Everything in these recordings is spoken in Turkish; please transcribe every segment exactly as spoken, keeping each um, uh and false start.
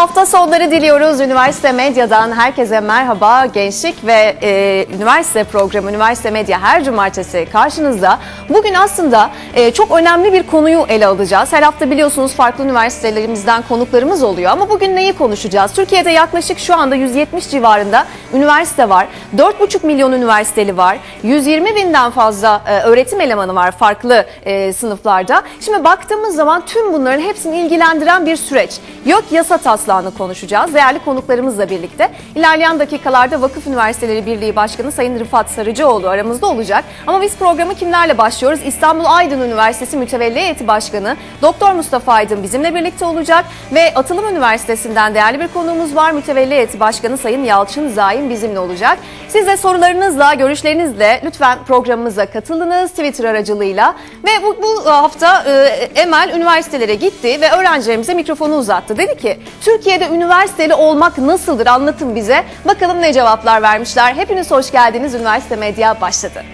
hafta sonları diliyoruz. Üniversite Medya'dan herkese merhaba. Gençlik ve e, üniversite programı Üniversite Medya her cumartesi karşınızda. Bugün aslında e, çok önemli bir konuyu ele alacağız. Her hafta biliyorsunuz farklı üniversitelerimizden konuklarımız oluyor. Ama bugün neyi konuşacağız? Türkiye'de yaklaşık şu anda yüz yetmiş civarında üniversite var. dört buçuk milyon üniversiteli var. yüz yirmi binden fazla e, öğretim elemanı var farklı e, sınıflarda. Şimdi baktığımız zaman tüm bunların hepsini ilgilendiren bir süreç. YÖK yasa taslağını konuşacağız. Değerli konuklarımızla birlikte. İlerleyen dakikalarda Vakıf Üniversiteleri Birliği Başkanı Sayın Rıfat Sarıcıoğlu aramızda olacak. Ama biz programı kimlerle başlıyoruz? İstanbul Aydın Üniversitesi Mütevelli Heyeti Başkanı Doktor Mustafa Aydın bizimle birlikte olacak. Ve Atılım Üniversitesi'nden değerli bir konuğumuz var. Mütevelli Heyeti Başkanı Sayın Yalçın Zaim bizimle olacak. Siz de sorularınızla, görüşlerinizle lütfen programımıza katılınız Twitter aracılığıyla. Ve bu, bu hafta e, Emel üniversitelere gitti ve öğrencilerimize mikrofonu uzattı. Dedi ki Türkiye'de üniversiteli olmak nasıldır, anlatın bize. Bakalım ne cevaplar vermişler. Hepiniz hoş geldiniz. Üniversite Medya başladı.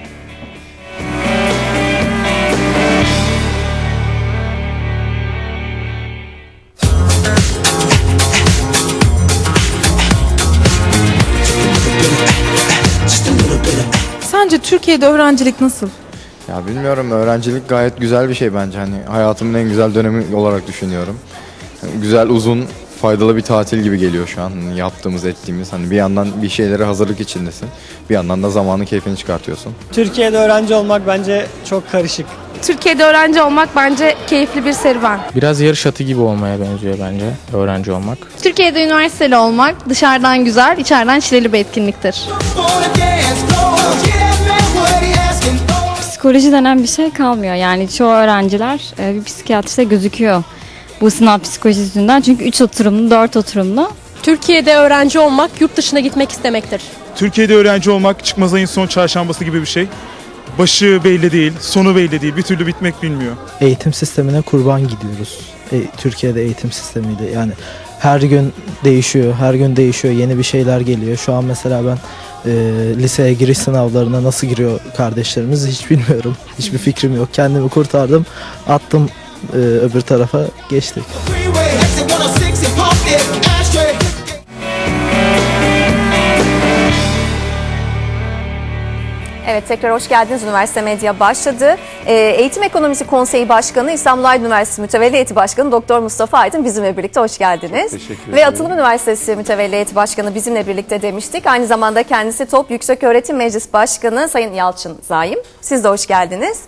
Sence Türkiye'de öğrencilik nasıl? Ya bilmiyorum, öğrencilik gayet güzel bir şey bence. Hani hayatımın en güzel dönemi olarak düşünüyorum. Güzel, uzun, faydalı bir tatil gibi geliyor şu an. Hani yaptığımız, ettiğimiz. Hani bir yandan bir şeylere hazırlık içindesin. Bir yandan da zamanın keyfini çıkartıyorsun. Türkiye'de öğrenci olmak bence çok karışık. Türkiye'de öğrenci olmak bence keyifli bir serüven. Biraz yarış atı gibi olmaya benziyor bence öğrenci olmak. Türkiye'de üniversiteli olmak dışarıdan güzel, içeriden çileli bir etkinliktir. Psikoloji denen bir şey kalmıyor. Yani çoğu öğrenciler e, bir psikiyatriste gözüküyor bu sınav psikolojisi yüzünden. Çünkü üç oturumlu, dört oturumlu. Türkiye'de öğrenci olmak yurt dışına gitmek istemektir. Türkiye'de öğrenci olmak çıkmaz ayın son çarşambası gibi bir şey. Başı belli değil, sonu belli değil, bir türlü bitmek bilmiyor. Eğitim sistemine kurban gidiyoruz. E, Türkiye'de eğitim sistemiyle yani her gün değişiyor, her gün değişiyor, yeni bir şeyler geliyor. Şu an mesela ben e, liseye giriş sınavlarına nasıl giriyor kardeşlerimiz hiç bilmiyorum. Hiçbir fikrim yok. Kendimi kurtardım, attım e, öbür tarafa, geçtik. Evet, tekrar hoş geldiniz. Üniversite Medya başladı. Ee, Eğitim Ekonomisi Konseyi Başkanı, İstanbul Aydın Üniversitesi Mütevelli Heyeti Başkanı Doktor Mustafa Aydın bizimle birlikte hoş geldiniz. Teşekkür ederim. Ve Atılım Üniversitesi Mütevelli Heyeti Başkanı bizimle birlikte demiştik. Aynı zamanda kendisi TOP Yükseköğretim Meclis Başkanı Sayın Yalçın Zaim. Siz de hoş geldiniz.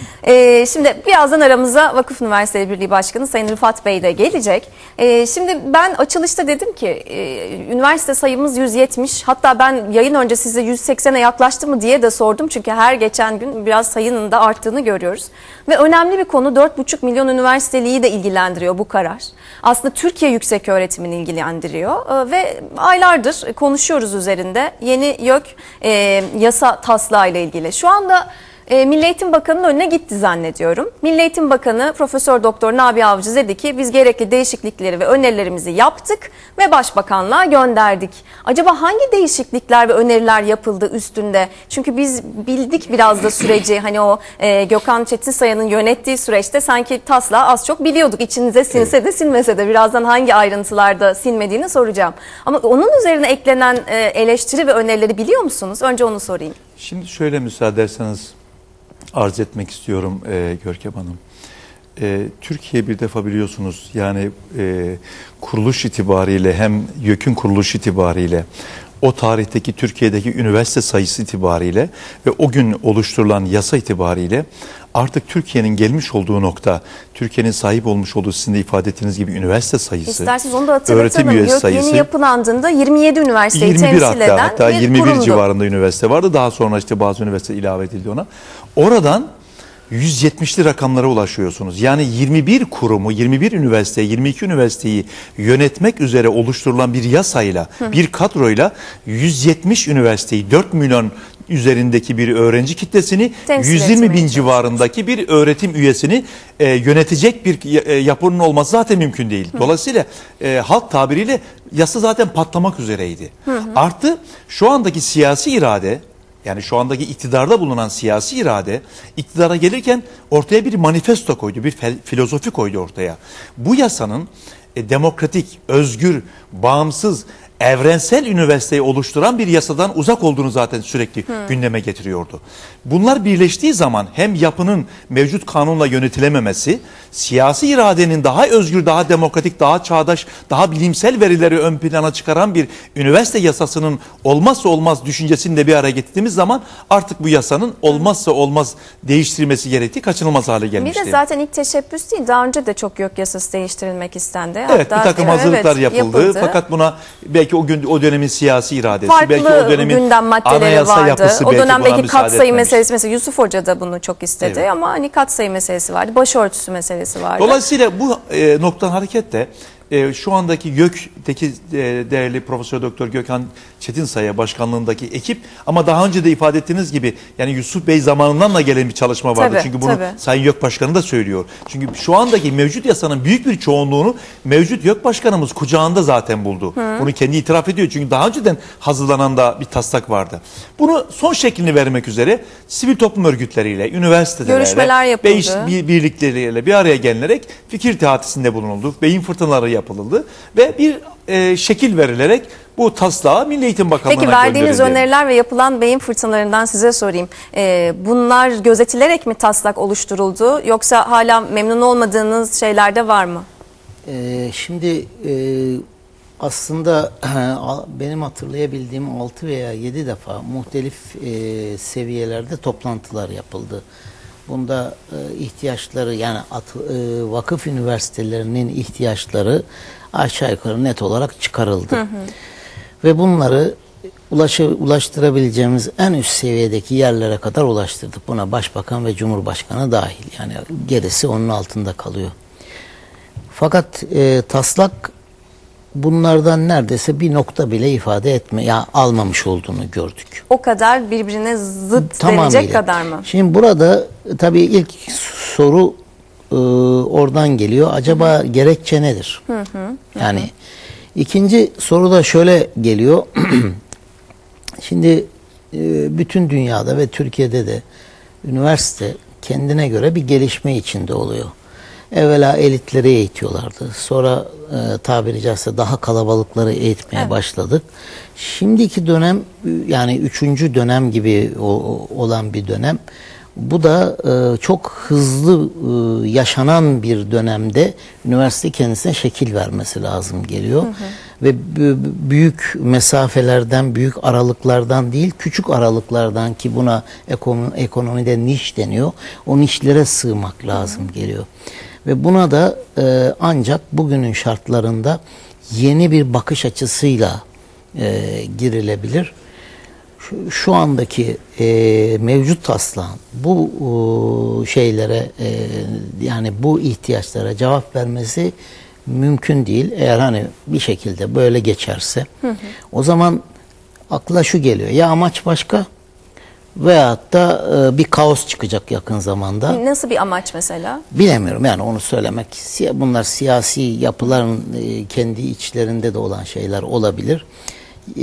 Ee, şimdi birazdan aramıza Vakıf Üniversiteleri Birliği Başkanı Sayın Rıfat Bey de gelecek. Ee, şimdi ben açılışta dedim ki e, üniversite sayımız yüz yetmiş, hatta ben yayın önce size yüz seksene yaklaştı mı diye de sordum. Çünkü her geçen gün biraz sayının da arttığını görüyoruz. Ve önemli bir konu, dört buçuk milyon üniversiteliyi de ilgilendiriyor bu karar. Aslında Türkiye yükseköğretimini ilgilendiriyor ee, ve aylardır konuşuyoruz üzerinde yeni YÖK e, yasa taslağı ile ilgili. Şu anda E, Milli Eğitim Bakanı'nın önüne gitti zannediyorum. Milli Eğitim Bakanı Profesör Doktor Nabi Avcı dedi ki biz gerekli değişiklikleri ve önerilerimizi yaptık ve Başbakanlığa gönderdik. Acaba hangi değişiklikler ve öneriler yapıldı üstünde? Çünkü biz bildik biraz da süreci, hani o e, Gökhan Çetinsaya'nın yönettiği süreçte sanki taslağı az çok biliyorduk. İçinize sinse de sinmese de birazdan hangi ayrıntılarda sinmediğini soracağım. Ama onun üzerine eklenen e, eleştiri ve önerileri biliyor musunuz? Önce onu sorayım. Şimdi şöyle müsaade ederseniz arz etmek istiyorum e, Görkem Hanım. E, Türkiye bir defa biliyorsunuz yani e, kuruluş itibariyle hem YÖK'ün kuruluş itibariyle o tarihteki Türkiye'deki üniversite sayısı itibariyle ve o gün oluşturulan yasa itibariyle artık Türkiye'nin gelmiş olduğu nokta, Türkiye'nin sahip olmuş olduğu sizin de ifade ettiğiniz gibi üniversite sayısı, İsterseniz onu da hatırlatalım. öğretim üyesi sayısı, yeni yapılandığında yirmi yedi üniversiteyi temsil hatta, eden hatta bir yirmi bir kurumdu. civarında üniversite vardı. Daha sonra işte bazı üniversite ilave edildi ona. Oradan yüz yetmişli rakamlara ulaşıyorsunuz. Yani yirmi bir kurumu, yirmi bir üniversite, yirmi iki üniversiteyi yönetmek üzere oluşturulan bir yasayla, Hı. bir kadroyla yüz yetmiş üniversiteyi, dört milyon üzerindeki bir öğrenci kitlesini, temsil yüz yirmi bin civarındaki bir öğretim üyesini e, yönetecek bir e, yapının olması zaten mümkün değil. Hı. Dolayısıyla e, halk tabiriyle yasa zaten patlamak üzereydi. Hı hı. Artı şu andaki siyasi irade, yani şu andaki iktidarda bulunan siyasi irade iktidara gelirken ortaya bir manifesto koydu, bir filozofi koydu ortaya. Bu yasanın e, demokratik, özgür, bağımsız, evrensel üniversiteyi oluşturan bir yasadan uzak olduğunu zaten sürekli hmm. gündeme getiriyordu. Bunlar birleştiği zaman hem yapının mevcut kanunla yönetilememesi, siyasi iradenin daha özgür, daha demokratik, daha çağdaş, daha bilimsel verileri ön plana çıkaran bir üniversite yasasının olmazsa olmaz düşüncesini de bir araya getirdiğimiz zaman artık bu yasanın olmazsa olmaz değiştirilmesi gerektiği kaçınılmaz hale gelmişti. Bir de zaten ilk teşebbüs değil, daha önce de çok YÖK yasası değiştirilmek istendi. Evet, Hatta, bir takım hazırlıklar evet, yapıldı. yapıldı. Fakat buna belki o gün o dönemin siyasi iradesi, farklı belki o dönemin gündem maddeleri anayasa vardı. yapısı O belki dönemdeki buna müsaade katsayı etmemiş. meselesi, mesela Yusuf Hoca da bunu çok istedi Evet. ama hani katsayı meselesi vardı, başörtüsü meselesi vardı. Dolayısıyla bu e, noktadan hareketle e, şu andaki YÖK'teki e, değerli Profesör Doktor Gökhan Çetinsay'a başkanlığındaki ekip, ama daha önce de ifade ettiğiniz gibi yani Yusuf Bey zamanından da gelen bir çalışma vardı. Tabii, Çünkü bunu tabii. Sayın YÖK Başkanı da söylüyor. Çünkü şu andaki mevcut yasanın büyük bir çoğunluğunu mevcut YÖK Başkanımız kucağında zaten buldu. Hı. Bunu kendi itiraf ediyor. Çünkü daha önceden hazırlanan da bir taslak vardı. Bunu son şeklini vermek üzere sivil toplum örgütleriyle, üniversitelerle, görüşmeler yapıldı. beyiş bir, birlikleriyle bir araya gelinerek fikir teatisinde bulunuldu. Beyin fırtınaları yapıldı ve bir e, şekil verilerek bu taslağı Milli Eğitim Bakanlığı'na Peki verdiğiniz gönderildi. öneriler ve yapılan beyin fırtınalarından size sorayım. Ee, bunlar gözetilerek mi taslak oluşturuldu, yoksa hala memnun olmadığınız şeyler de var mı? Ee, şimdi e, aslında benim hatırlayabildiğim altı veya yedi defa muhtelif e, seviyelerde toplantılar yapıldı. Bunda e, ihtiyaçları, yani at, e, vakıf üniversitelerinin ihtiyaçları aşağı yukarı net olarak çıkarıldı. Hı hı. Ve bunları ulaşı, ulaştırabileceğimiz en üst seviyedeki yerlere kadar ulaştırdık. Buna Başbakan ve Cumhurbaşkanı dahil. Yani gerisi onun altında kalıyor. Fakat e, taslak bunlardan neredeyse bir nokta bile ifade etme, ya almamış olduğunu gördük. O kadar birbirine zıt Tamamıyla. denecek kadar mı? Şimdi burada tabii ilk soru e, oradan geliyor. Acaba hı hı. gerekçe nedir? Hı hı. Yani hı hı. ikinci soru da şöyle geliyor. Şimdi e, bütün dünyada ve Türkiye'de de üniversite kendine göre bir gelişme içinde oluyor. Evvela elitleri eğitiyorlardı. Sonra e, tabiri caizse daha kalabalıkları eğitmeye evet. başladık. Şimdiki dönem, yani üçüncü dönem gibi o, olan bir dönem. Bu da e, çok hızlı e, yaşanan bir dönemde üniversite kendisine şekil vermesi lazım geliyor. Hı hı. Ve büyük mesafelerden, büyük aralıklardan değil, küçük aralıklardan, ki buna ekonomi, ekonomide niş deniyor, o nişlere sığmak lazım hı hı. geliyor. Ve buna da e, ancak bugünün şartlarında yeni bir bakış açısıyla e, girilebilir. Şu, şu andaki e, mevcut taslağın bu e, şeylere e, yani bu ihtiyaçlara cevap vermesi mümkün değil. Eğer hani bir şekilde böyle geçerse hı hı. o zaman akla şu geliyor: ya amaç başka veyahut da e, bir kaos çıkacak yakın zamanda. Nasıl bir amaç mesela? Bilemiyorum, yani onu söylemek. Bunlar siyasi yapıların e, kendi içlerinde de olan şeyler olabilir. E,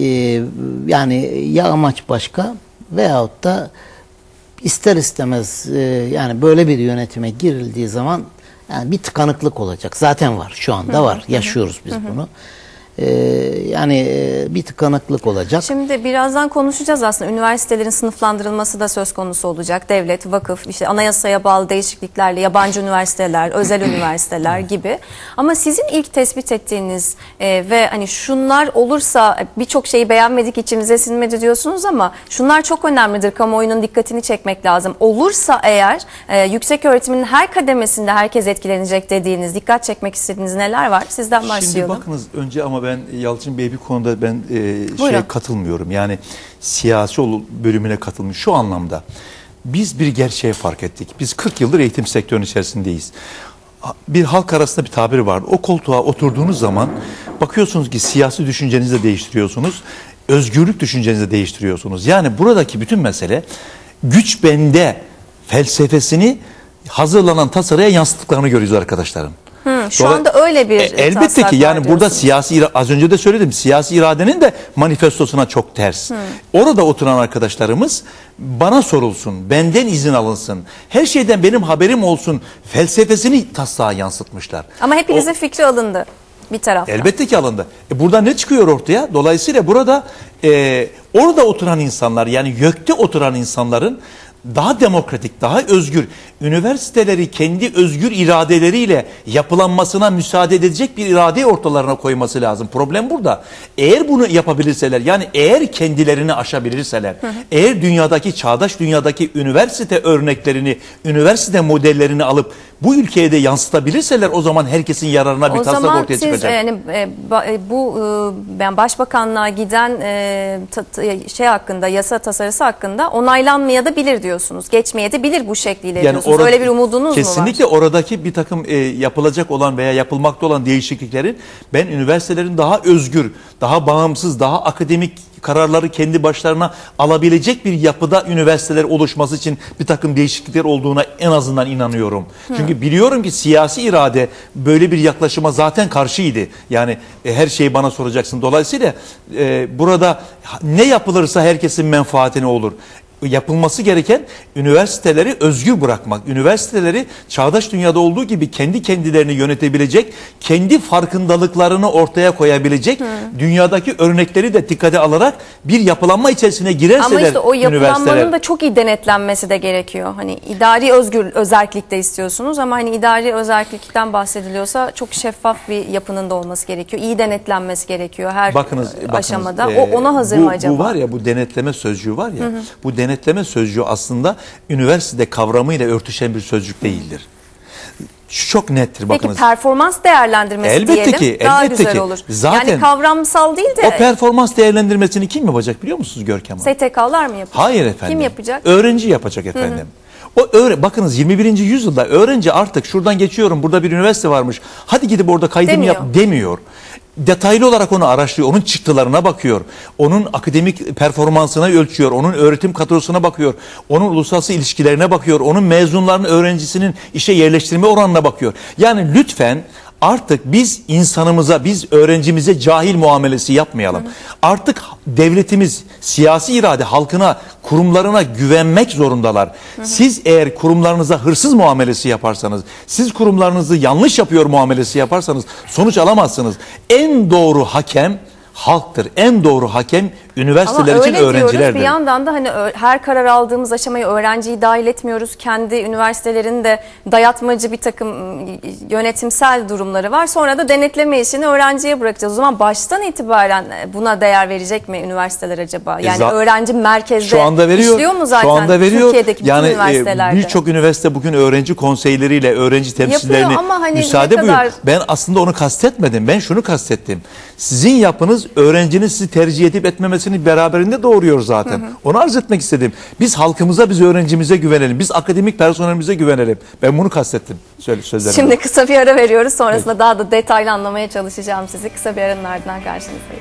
yani ya amaç başka veyahut da ister istemez e, yani böyle bir yönetime girildiği zaman yani bir tıkanıklık olacak. Zaten var, şu anda var. Yaşıyoruz biz bunu. Ee, yani bir tıkanıklık olacak. Şimdi birazdan konuşacağız aslında. Üniversitelerin sınıflandırılması da söz konusu olacak. Devlet, vakıf, işte anayasaya bağlı değişikliklerle yabancı üniversiteler, özel üniversiteler gibi. Ama sizin ilk tespit ettiğiniz e, ve hani şunlar olursa birçok şeyi beğenmedik, içimize sinmedi diyorsunuz ama şunlar çok önemlidir, kamuoyunun dikkatini çekmek lazım. Olursa eğer e, yüksek öğretimin her kademesinde herkes etkilenecek dediğiniz, dikkat çekmek istediğiniz neler var? Sizden başlayalım. Şimdi bakınız önce, ama ben Yalçın Bey bir konuda ben e, şey katılmıyorum. Yani siyasi bölümüne katılmış şu anlamda. Biz bir gerçeği fark ettik. Biz kırk yıldır eğitim sektörünün içerisindeyiz. Bir halk arasında bir tabiri var. O koltuğa oturduğunuz zaman bakıyorsunuz ki siyasi düşüncenizi de değiştiriyorsunuz. Özgürlük düşüncenizi de değiştiriyorsunuz. Yani buradaki bütün mesele güç bende felsefesini hazırlanan tasarıya yansıttıklarını görüyoruz arkadaşlarım. Hı, şu Dolayı, anda öyle bir e, elbette ki yani burada siyasi, az önce de söyledim, siyasi iradenin de manifestosuna çok ters. Hı. Orada oturan arkadaşlarımız bana sorulsun, benden izin alınsın, her şeyden benim haberim olsun felsefesini taslağa yansıtmışlar. Ama hepinizin o, fikri alındı. Bir taraftan. Elbette ki alındı. E burada ne çıkıyor ortaya? Dolayısıyla burada e, orada oturan insanlar, yani YÖK'te oturan insanların daha demokratik, daha özgür, üniversiteleri kendi özgür iradeleriyle yapılanmasına müsaade edecek bir iradeyi ortalarına koyması lazım. Problem burada. Eğer bunu yapabilirseler, yani eğer kendilerini aşabilirseler, hı hı. eğer dünyadaki, çağdaş dünyadaki üniversite örneklerini, üniversite modellerini alıp bu ülkeye de yansıtabilirseler, o zaman herkesin yararına bir taslak ortaya çıkacak. O zaman siz yani, e, bu e, ben başbakanlığa giden e, ta, şey hakkında, yasa tasarısı hakkında onaylanmaya da bilir diyorsunuz. Geçmeye de bilir bu şekliyle yani diyorsunuz. Öyle bir umudunuz kesinlikle mu var? Kesinlikle oradaki bir takım e, yapılacak olan veya yapılmakta olan değişikliklerin, ben üniversitelerin daha özgür, daha bağımsız, daha akademik kararları kendi başlarına alabilecek bir yapıda üniversiteler oluşması için bir takım değişiklikler olduğuna en azından inanıyorum. Hı. Çünkü biliyorum ki siyasi irade böyle bir yaklaşıma zaten karşıydı. Yani e, her şeyi bana soracaksın. Dolayısıyla e, burada ne yapılırsa herkesin menfaatine olur. Yapılması gereken üniversiteleri özgür bırakmak. Üniversiteleri çağdaş dünyada olduğu gibi kendi kendilerini yönetebilecek, kendi farkındalıklarını ortaya koyabilecek, Hı. dünyadaki örnekleri de dikkate alarak bir yapılanma içerisine girerseler. Ama işte o yapılanmanın da çok iyi denetlenmesi de gerekiyor. Hani idari özgür özerklik de istiyorsunuz ama hani idari özerklikten bahsediliyorsa çok şeffaf bir yapının da olması gerekiyor. İyi denetlenmesi gerekiyor her bakınız, aşamada. Bakınız, e, o ona hazır bu, mı acaba? Bu var ya, bu denetleme sözcüğü var ya. Hı hı. Bu denetleme sözcüğü aslında üniversite kavramıyla örtüşen bir sözcük değildir. Çok nettir, bakınız. Peki performans değerlendirmesi elbette diyelim ki, daha elbette güzel ki. olur. Zaten yani kavramsal değil de. O performans değerlendirmesini kim yapacak biliyor musunuz Görkem Hanım? S T K'lar mı yapacak? Hayır efendim. Kim yapacak? Öğrenci yapacak efendim. Hı hı. O öğre bakınız yirmi birinci yüzyılda öğrenci artık şuradan geçiyorum, burada bir üniversite varmış, hadi gidip orada kaydımı demiyor. yap demiyor. Detaylı olarak onu araştırıyor, onun çıktılarına bakıyor, onun akademik performansına ölçüyor, onun öğretim kadrosuna bakıyor, onun uluslararası ilişkilerine bakıyor, onun mezunlarının, öğrencisinin işe yerleştirme oranına bakıyor. Yani lütfen artık biz insanımıza, biz öğrencimize cahil muamelesi yapmayalım. Hı hı. Artık devletimiz, siyasi irade halkına, kurumlarına güvenmek zorundalar. Hı hı. Siz eğer kurumlarınıza hırsız muamelesi yaparsanız, siz kurumlarınızı yanlış yapıyor muamelesi yaparsanız sonuç alamazsınız. En doğru hakem halktır. En doğru hakem üniversiteler Ama için öğrencilerdir. Diyoruz, bir yandan da hani her karar aldığımız aşamayı öğrenciyi dahil etmiyoruz. Kendi üniversitelerin de dayatmacı bir takım yönetimsel durumları var. Sonra da denetleme işini öğrenciye bırakacağız. O zaman baştan itibaren buna değer verecek mi üniversiteler acaba? Yani e öğrenci merkezde şu anda veriyor, işliyor mu zaten şu anda veriyor. Türkiye'deki bütün yani, üniversitelerde? Birçok üniversite bugün öğrenci konseyleriyle, öğrenci temsilcilerini hani müsaade kadar... buyur. Ben aslında onu kastetmedim. Ben şunu kastettim. Sizin yapınız öğrencinin sizi tercih edip etmemesini beraberinde doğuruyor zaten. Hı hı. Onu arz etmek istedim. Biz halkımıza, biz öğrencimize güvenelim. Biz akademik personelimize güvenelim. Ben bunu kastettim. Söyle sözlerimi. Şimdi kısa bir ara veriyoruz. Sonrasında Peki. daha da detaylı anlamaya çalışacağım sizi. Kısa bir aranın ardından karşınızdayız.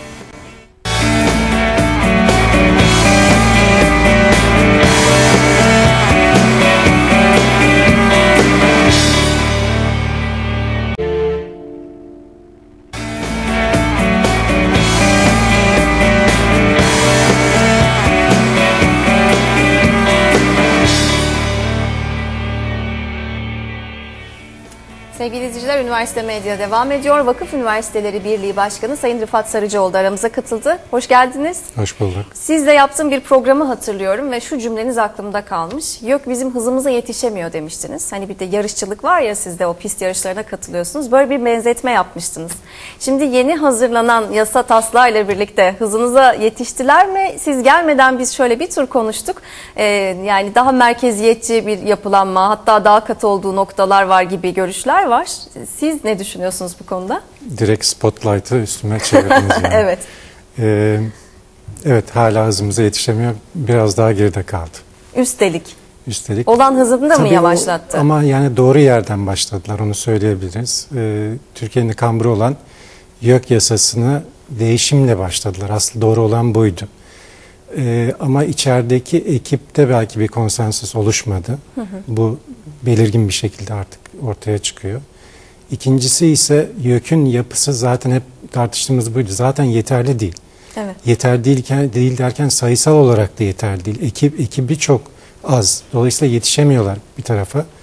Sevgili izleyiciler, Üniversite Medya devam ediyor. Vakıf Üniversiteleri Birliği Başkanı Sayın Rıfat Sarıcıoğlu da aramıza katıldı. Hoş geldiniz. Hoş bulduk. Sizle yaptığım bir programı hatırlıyorum ve şu cümleniz aklımda kalmış. Yok bizim hızımıza yetişemiyor demiştiniz. Hani bir de yarışçılık var ya, siz de o pist yarışlarına katılıyorsunuz. Böyle bir benzetme yapmıştınız. Şimdi yeni hazırlanan yasa taslağıyla birlikte hızınıza yetiştiler mi? Siz gelmeden biz şöyle bir tur konuştuk. Ee, yani daha merkeziyetçi bir yapılanma, hatta daha katı olduğu noktalar var gibi görüşler var. Siz ne düşünüyorsunuz bu konuda? Direkt spotlight'ı üstüme çevirdiniz yani. Evet. Ee, evet, hala hızımıza yetişemiyor. Biraz daha geride kaldı. Üstelik. Üstelik. Olan hızını da Tabii mı yavaşlattı? O, ama yani doğru yerden başladılar, onu söyleyebiliriz. Ee, Türkiye'nin kamburu olan YÖK yasasını değişimle başladılar. Aslında doğru olan buydu. Ee, ama içerideki ekipte belki bir konsensus oluşmadı. Hı hı. Bu belirgin bir şekilde artık ortaya çıkıyor. İkincisi ise YÖK'ün yapısı zaten hep tartıştığımız buydu. Zaten yeterli değil. Evet. Yeterli değilken, değil derken sayısal olarak da yeterli değil. Ekip, ekibi çok az. Dolayısıyla yetişemiyorlar bir tarafa.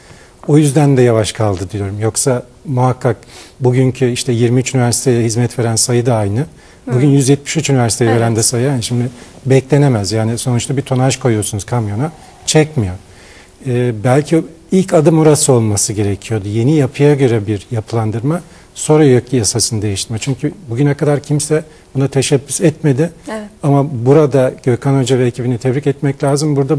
O yüzden de yavaş kaldı diyorum. Yoksa muhakkak bugünkü işte yirmi üç üniversiteye hizmet veren sayı da aynı. Bugün yüz yetmiş üç üniversiteye Evet. veren de sayı. Yani şimdi beklenemez. Yani sonuçta bir tonaj koyuyorsunuz kamyona, çekmiyor. Ee, belki ilk adım orası olması gerekiyordu. Yeni yapıya göre bir yapılandırma, sonra YÖK yasasını değiştirme. Çünkü bugüne kadar kimse buna teşebbüs etmedi. Evet. Ama burada Gökhan Hoca ve ekibini tebrik etmek lazım. Burada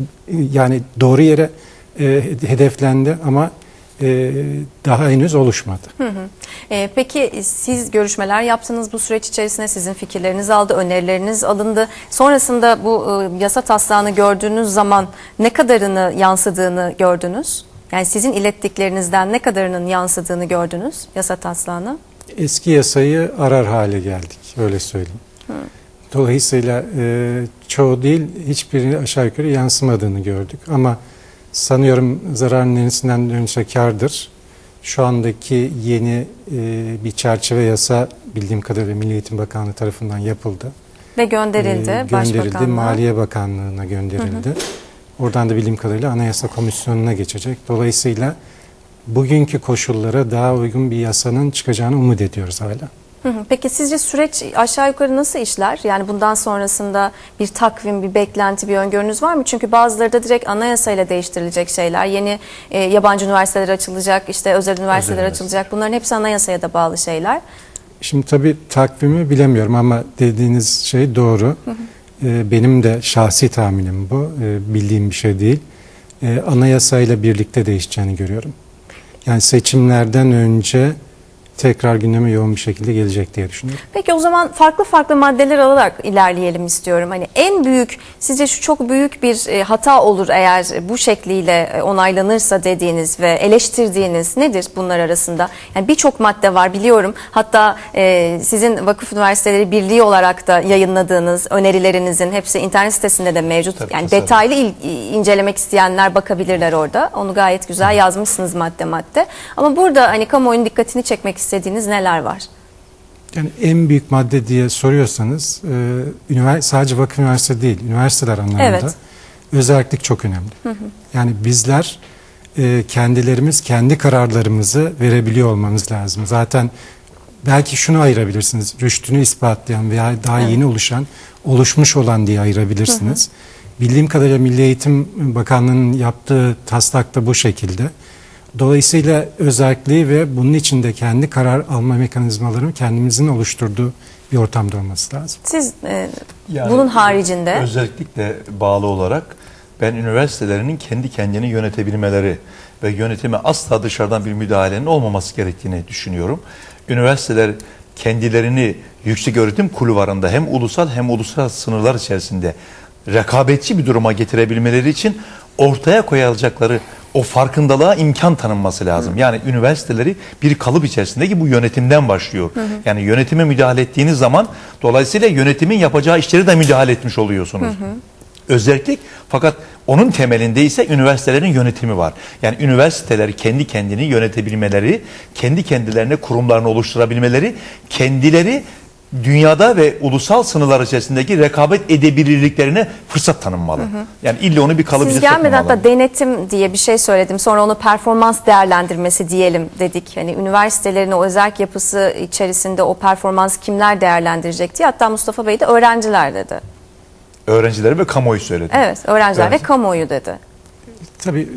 yani doğru yere e, hedeflendi ama e, daha henüz oluşmadı. Hı hı. E, peki siz görüşmeler yaptınız bu süreç içerisinde, sizin fikirleriniz aldı, önerileriniz alındı. Sonrasında bu e, yasa taslağını gördüğünüz zaman ne kadarını yansıdığını gördünüz? Yani sizin ilettiklerinizden ne kadarının yansıdığını gördünüz yasa taslağını? Eski yasayı arar hale geldik, öyle söyleyeyim. Hı. Dolayısıyla e, çoğu değil, hiçbiri aşağı yukarı yansımadığını gördük. Ama sanıyorum zararın neresinden dönüşe kârdır. Şu andaki yeni e, bir çerçeve yasa bildiğim kadarıyla Milli Eğitim Bakanlığı tarafından yapıldı. Ve gönderildi, e, Başbakanlığa. Gönderildi, Maliye Bakanlığı'na gönderildi. Hı hı. Oradan da bildiğim kadarıyla Anayasa Komisyonu'na geçecek. Dolayısıyla bugünkü koşullara daha uygun bir yasanın çıkacağını umut ediyoruz hala. Hı hı. Peki sizce süreç aşağı yukarı nasıl işler? Yani bundan sonrasında bir takvim, bir beklenti, bir öngörünüz var mı? Çünkü bazıları da direkt anayasayla değiştirilecek şeyler. Yeni e, yabancı üniversiteler açılacak, işte özel üniversiteler özel açılacak. Bunların hepsi anayasaya da bağlı şeyler. Şimdi tabii takvimi bilemiyorum ama dediğiniz şey doğru. Hı hı. E, benim de şahsi tahminim bu. E, bildiğim bir şey değil. E, anayasayla birlikte değişeceğini görüyorum. Yani seçimlerden önce tekrar gündeme yoğun bir şekilde gelecek diye düşünüyorum. Peki o zaman farklı farklı maddeler alarak ilerleyelim istiyorum. Hani en büyük, sizce şu çok büyük bir e, hata olur eğer bu şekliyle e, onaylanırsa dediğiniz ve eleştirdiğiniz nedir bunlar arasında? Yani birçok madde var biliyorum. Hatta e, sizin Vakıf Üniversiteleri Birliği olarak da yayınladığınız önerilerinizin hepsi internet sitesinde de mevcut. Tabii, yani tabii. detaylı il, incelemek isteyenler bakabilirler orada. Onu gayet güzel Hı. yazmışsınız madde madde. Ama burada hani kamuoyunun dikkatini çekmek istediğiniz neler var? Yani en büyük madde diye soruyorsanız e, ünivers- sadece vakıf üniversite değil, üniversiteler anlamında Evet. özellik çok önemli. Hı hı. Yani bizler e, kendilerimiz kendi kararlarımızı verebiliyor olmamız lazım. Zaten belki şunu ayırabilirsiniz, rüştünü ispatlayan veya daha evet. yeni oluşan, oluşmuş olan diye ayırabilirsiniz. Hı hı. Bildiğim kadarıyla Milli Eğitim Bakanlığı'nın yaptığı taslak da bu şekilde. Dolayısıyla özelliği ve bunun içinde kendi karar alma mekanizmalarını kendimizin oluşturduğu bir ortamda olması lazım. Siz e, yani bunun haricinde... Özellikle bağlı olarak ben üniversitelerinin kendi kendini yönetebilmeleri ve yönetime asla dışarıdan bir müdahalenin olmaması gerektiğini düşünüyorum. Üniversiteler kendilerini yükseköğretim kulvarında hem ulusal hem uluslararası sınırlar içerisinde rekabetçi bir duruma getirebilmeleri için ortaya koyacakları o farkındalığa imkan tanınması lazım. Hı. Yani üniversiteleri bir kalıp içerisindeki bu yönetimden başlıyor. Hı hı. Yani yönetime müdahale ettiğiniz zaman dolayısıyla yönetimin yapacağı işleri de müdahale etmiş oluyorsunuz. Hı hı. Özellik, fakat onun temelinde ise üniversitelerin yönetimi var. Yani üniversiteler kendi kendini yönetebilmeleri, kendi kendilerine kurumlarını oluşturabilmeleri, kendileri dünyada ve ulusal sınırlar içerisindeki rekabet edebilirliklerine fırsat tanınmalı. Hı hı. Yani illa onu bir kalıp Siz içerisinde gelmeden hatta denetim diye bir şey söyledim. Sonra onu performans değerlendirmesi diyelim dedik. Hani üniversitelerin o özerk yapısı içerisinde o performans kimler değerlendirecek diye. Hatta Mustafa Bey de öğrenciler dedi. Öğrencileri ve kamuoyu söyledi. Evet, öğrenciler Öğrenci. ve kamuoyu dedi. Tabii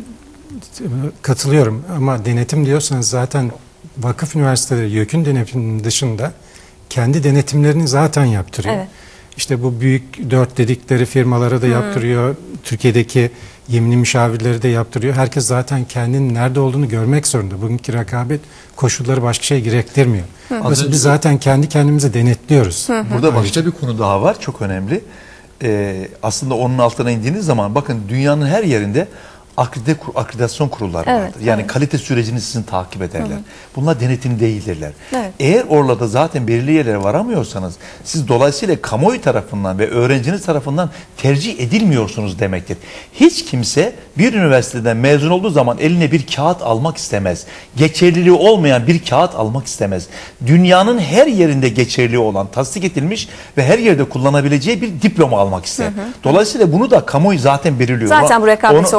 katılıyorum ama denetim diyorsanız zaten vakıf üniversiteleri YÖK'ün denetiminin dışında kendi denetimlerini zaten yaptırıyor. Evet. İşte bu büyük dört dedikleri firmalara da hmm. yaptırıyor. Türkiye'deki yeminli müşavirleri de yaptırıyor. Herkes zaten kendinin nerede olduğunu görmek zorunda. Bugünkü rekabet koşulları başka şey gerektirmiyor. Mesela biz zaten kendi kendimizi denetliyoruz. Hı. Burada başka bir konu daha var. Çok önemli. Ee, aslında onun altına indiğiniz zaman bakın dünyanın her yerinde akredite, akreditasyon kurulları evet, vardır. Yani evet. kalite sürecini sizin takip ederler. Hı hı. Bunlar denetim değildirler. Evet. Eğer orada zaten belirli yerlere varamıyorsanız siz dolayısıyla kamuoyu tarafından ve öğrenciniz tarafından tercih edilmiyorsunuz demektir. Hiç kimse bir üniversiteden mezun olduğu zaman eline bir kağıt almak istemez. Geçerliliği olmayan bir kağıt almak istemez. Dünyanın her yerinde geçerli olan, tasdik edilmiş ve her yerde kullanabileceği bir diploma almak ister. Hı hı. Dolayısıyla bunu da kamuoyu zaten belirliyor. Zaten bu rekabet ortamında ayakta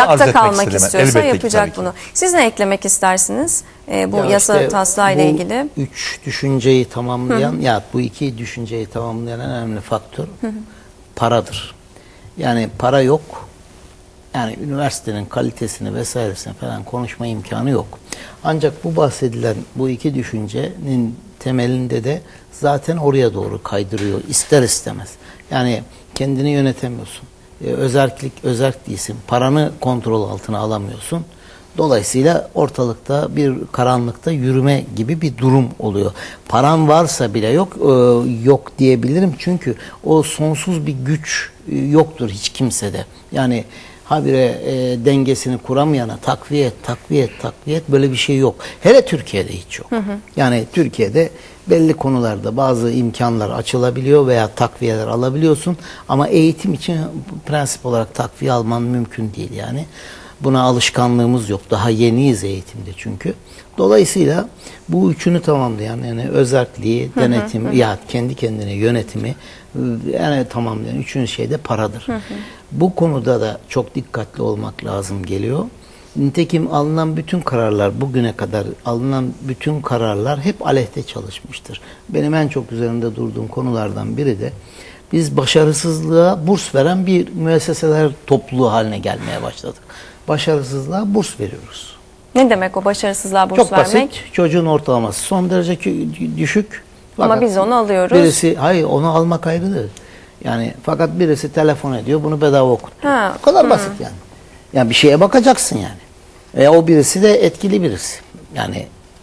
ayakta etmek kalmak istemem. istiyorsa Elbette ki, tabii yapacak ki. bunu. Siz ne eklemek istersiniz e, bu Ya yasa işte taslağı ile bu ilgili? Üç düşünceyi tamamlayan Hı hı. ya bu iki düşünceyi tamamlayan en önemli faktör paradır. Yani para yok. Yani üniversitenin kalitesini vesairesini falan konuşma imkanı yok. Ancak bu bahsedilen bu iki düşüncenin temelinde de zaten oraya doğru kaydırıyor ister istemez. Yani kendini yönetemiyorsun. Ee, özerklik, özerk değilsin. Paranı kontrol altına alamıyorsun. Dolayısıyla ortalıkta bir karanlıkta yürüme gibi bir durum oluyor. Paran varsa bile yok, e, yok diyebilirim. Çünkü o sonsuz bir güç e, yoktur hiç kimsede. Yani habire e, dengesini kuramayana takviye et, takviye et, takviye et böyle bir şey yok. Hele Türkiye'de hiç yok. Hı hı. Yani Türkiye'de belli konularda bazı imkanlar açılabiliyor veya takviyeler alabiliyorsun. Ama eğitim için prensip olarak takviye alman mümkün değil yani. Buna alışkanlığımız yok. Daha yeniyiz eğitimde çünkü. Dolayısıyla bu üçünü tamamlayan yani özerkliği, denetim, hı hı. ya kendi kendine yönetimi yani tamamlayan üçüncü şey de paradır. Hı hı. Bu konuda da çok dikkatli olmak lazım geliyor. Nitekim alınan bütün kararlar, bugüne kadar alınan bütün kararlar hep aleyhte çalışmıştır. Benim en çok üzerinde durduğum konulardan biri de biz başarısızlığa burs veren bir müesseseler topluluğu haline gelmeye başladık. Başarısızlığa burs veriyoruz. Ne demek o başarısızlığa burs çok vermek? Çok basit. Çocuğun ortalaması son derece düşük. Ama biz onu alıyoruz. Birisi, hayır onu almak ayrıdır. Yani fakat birisi telefon ediyor, bunu bedava okutturuyor. Ha. O kadar Hı. basit yani. Yani bir şeye bakacaksın yani. Ve o birisi de etkili birisi. Yani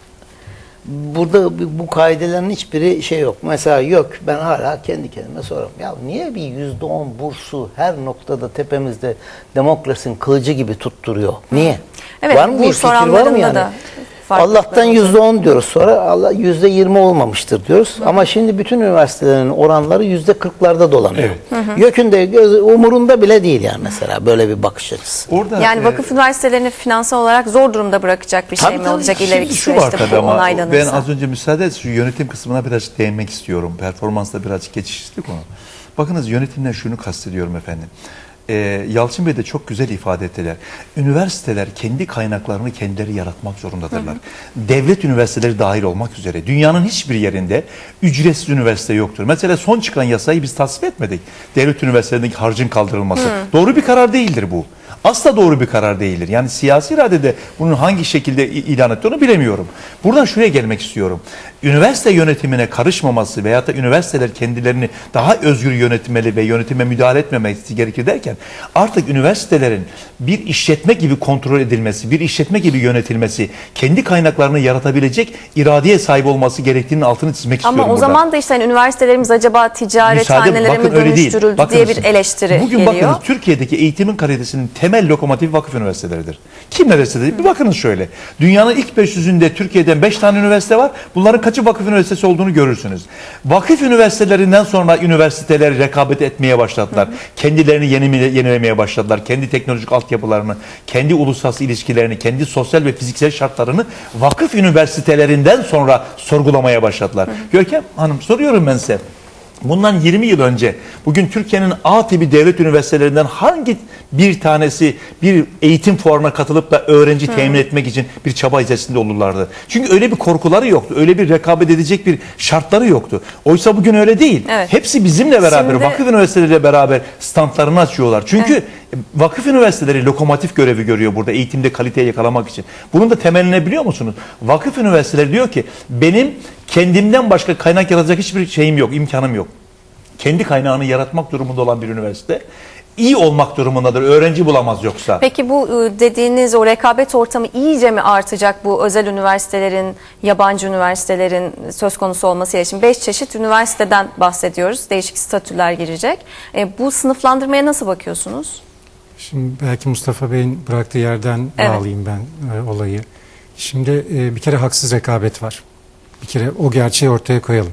burada bu kaidelerin hiçbiri şey yok. Mesela yok, ben hala kendi kendime soruyorum. Ya niye bir yüzde on bursu her noktada tepemizde demokrasinin kılıcı gibi tutturuyor? Niye? Evet, var mı bir burs fikir, var mı oranlarında yani? da Allah'tan yüzde on diyoruz, sonra Allah yüzde yirmi olmamıştır diyoruz. Hı. Ama şimdi bütün üniversitelerin oranları yüzde kırklarda dolanıyor. Evet. YÖK'ün de göz, umurunda bile değil yani mesela böyle bir bakış açısı. Orada, yani vakıf e, üniversitelerini finansal olarak zor durumda bırakacak bir şey tabii, mi tabii. olacak Şimdi ileriki şu var süreçte bu ama onaylanırsa? ben az önce müsaade et şu yönetim kısmına birazcık değinmek istiyorum. Performansla birazcık geçiştirdik onu. Bakınız yönetimden şunu kastediyorum efendim. Ee, Yalçın Bey de çok güzel ifade ettiler. Üniversiteler kendi kaynaklarını kendileri yaratmak zorundadırlar. Hı hı. Devlet üniversiteleri dahil olmak üzere dünyanın hiçbir yerinde ücretsiz üniversite yoktur. Mesela son çıkan yasayı biz tasvip etmedik. Devlet üniversitelerindeki harcın kaldırılması. Hı. Doğru bir karar değildir bu. Asla doğru bir karar değildir. Yani siyasi iradede bunun hangi şekilde ilan ettiğini bilemiyorum. Buradan şuraya gelmek istiyorum. Üniversite yönetimine karışmaması veyahut da üniversiteler kendilerini daha özgür yönetmeli ve yönetime müdahale etmemesi gerekir derken artık üniversitelerin bir işletme gibi kontrol edilmesi, bir işletme gibi yönetilmesi, kendi kaynaklarını yaratabilecek iradeye sahip olması gerektiğinin altını çizmek Ama istiyorum. Ama o burada. zaman da işte hani üniversitelerimiz acaba ticarethanelere mi dönüştürüldü bakınız, diye bir eleştiri bugün geliyor. Bugün bakınız Türkiye'deki eğitimin kalitesinin temel lokomotifi vakıf üniversiteleridir. Kim neresinde? Bir bakınız şöyle. Dünyanın ilk beş yüzünde Türkiye'den beş tane üniversite var. Bunların kaçı vakıf üniversitesi olduğunu görürsünüz. Vakıf üniversitelerinden sonra üniversiteler rekabet etmeye başladılar. Hı hı. Kendilerini yenilemeye başladılar. Kendi teknolojik altyapılarını, kendi uluslararası ilişkilerini, kendi sosyal ve fiziksel şartlarını vakıf üniversitelerinden sonra sorgulamaya başladılar. Hı hı. Görkem Hanım soruyorum ben size. Bundan yirmi yıl önce bugün Türkiye'nin A tipi devlet üniversitelerinden hangi bir tanesi bir eğitim fuarına katılıp da öğrenci hmm. temin etmek için bir çaba içerisinde olurlardı? Çünkü öyle bir korkuları yoktu. Öyle bir rekabet edecek bir şartları yoktu. Oysa bugün öyle değil. Evet. Hepsi bizimle beraber, Şimdi... vakıf üniversiteleriyle beraber standlarını açıyorlar. Çünkü evet. vakıf üniversiteleri lokomotif görevi görüyor burada eğitimde kaliteyi yakalamak için. Bunun da temeline biliyor musunuz? Vakıf üniversiteleri diyor ki benim kendimden başka kaynak yaratacak hiçbir şeyim yok, imkanım yok. Kendi kaynağını yaratmak durumunda olan bir üniversite iyi olmak durumundadır. Öğrenci bulamaz yoksa. Peki bu dediğiniz o rekabet ortamı iyice mi artacak bu özel üniversitelerin, yabancı üniversitelerin söz konusu olması için? Beş çeşit üniversiteden bahsediyoruz. Değişik statüler girecek. E, bu sınıflandırmaya nasıl bakıyorsunuz? Şimdi belki Mustafa Bey'in bıraktığı yerden evet. bağlayayım ben e, olayı. Şimdi e, bir kere haksız rekabet var. Bir kere o gerçeği ortaya koyalım.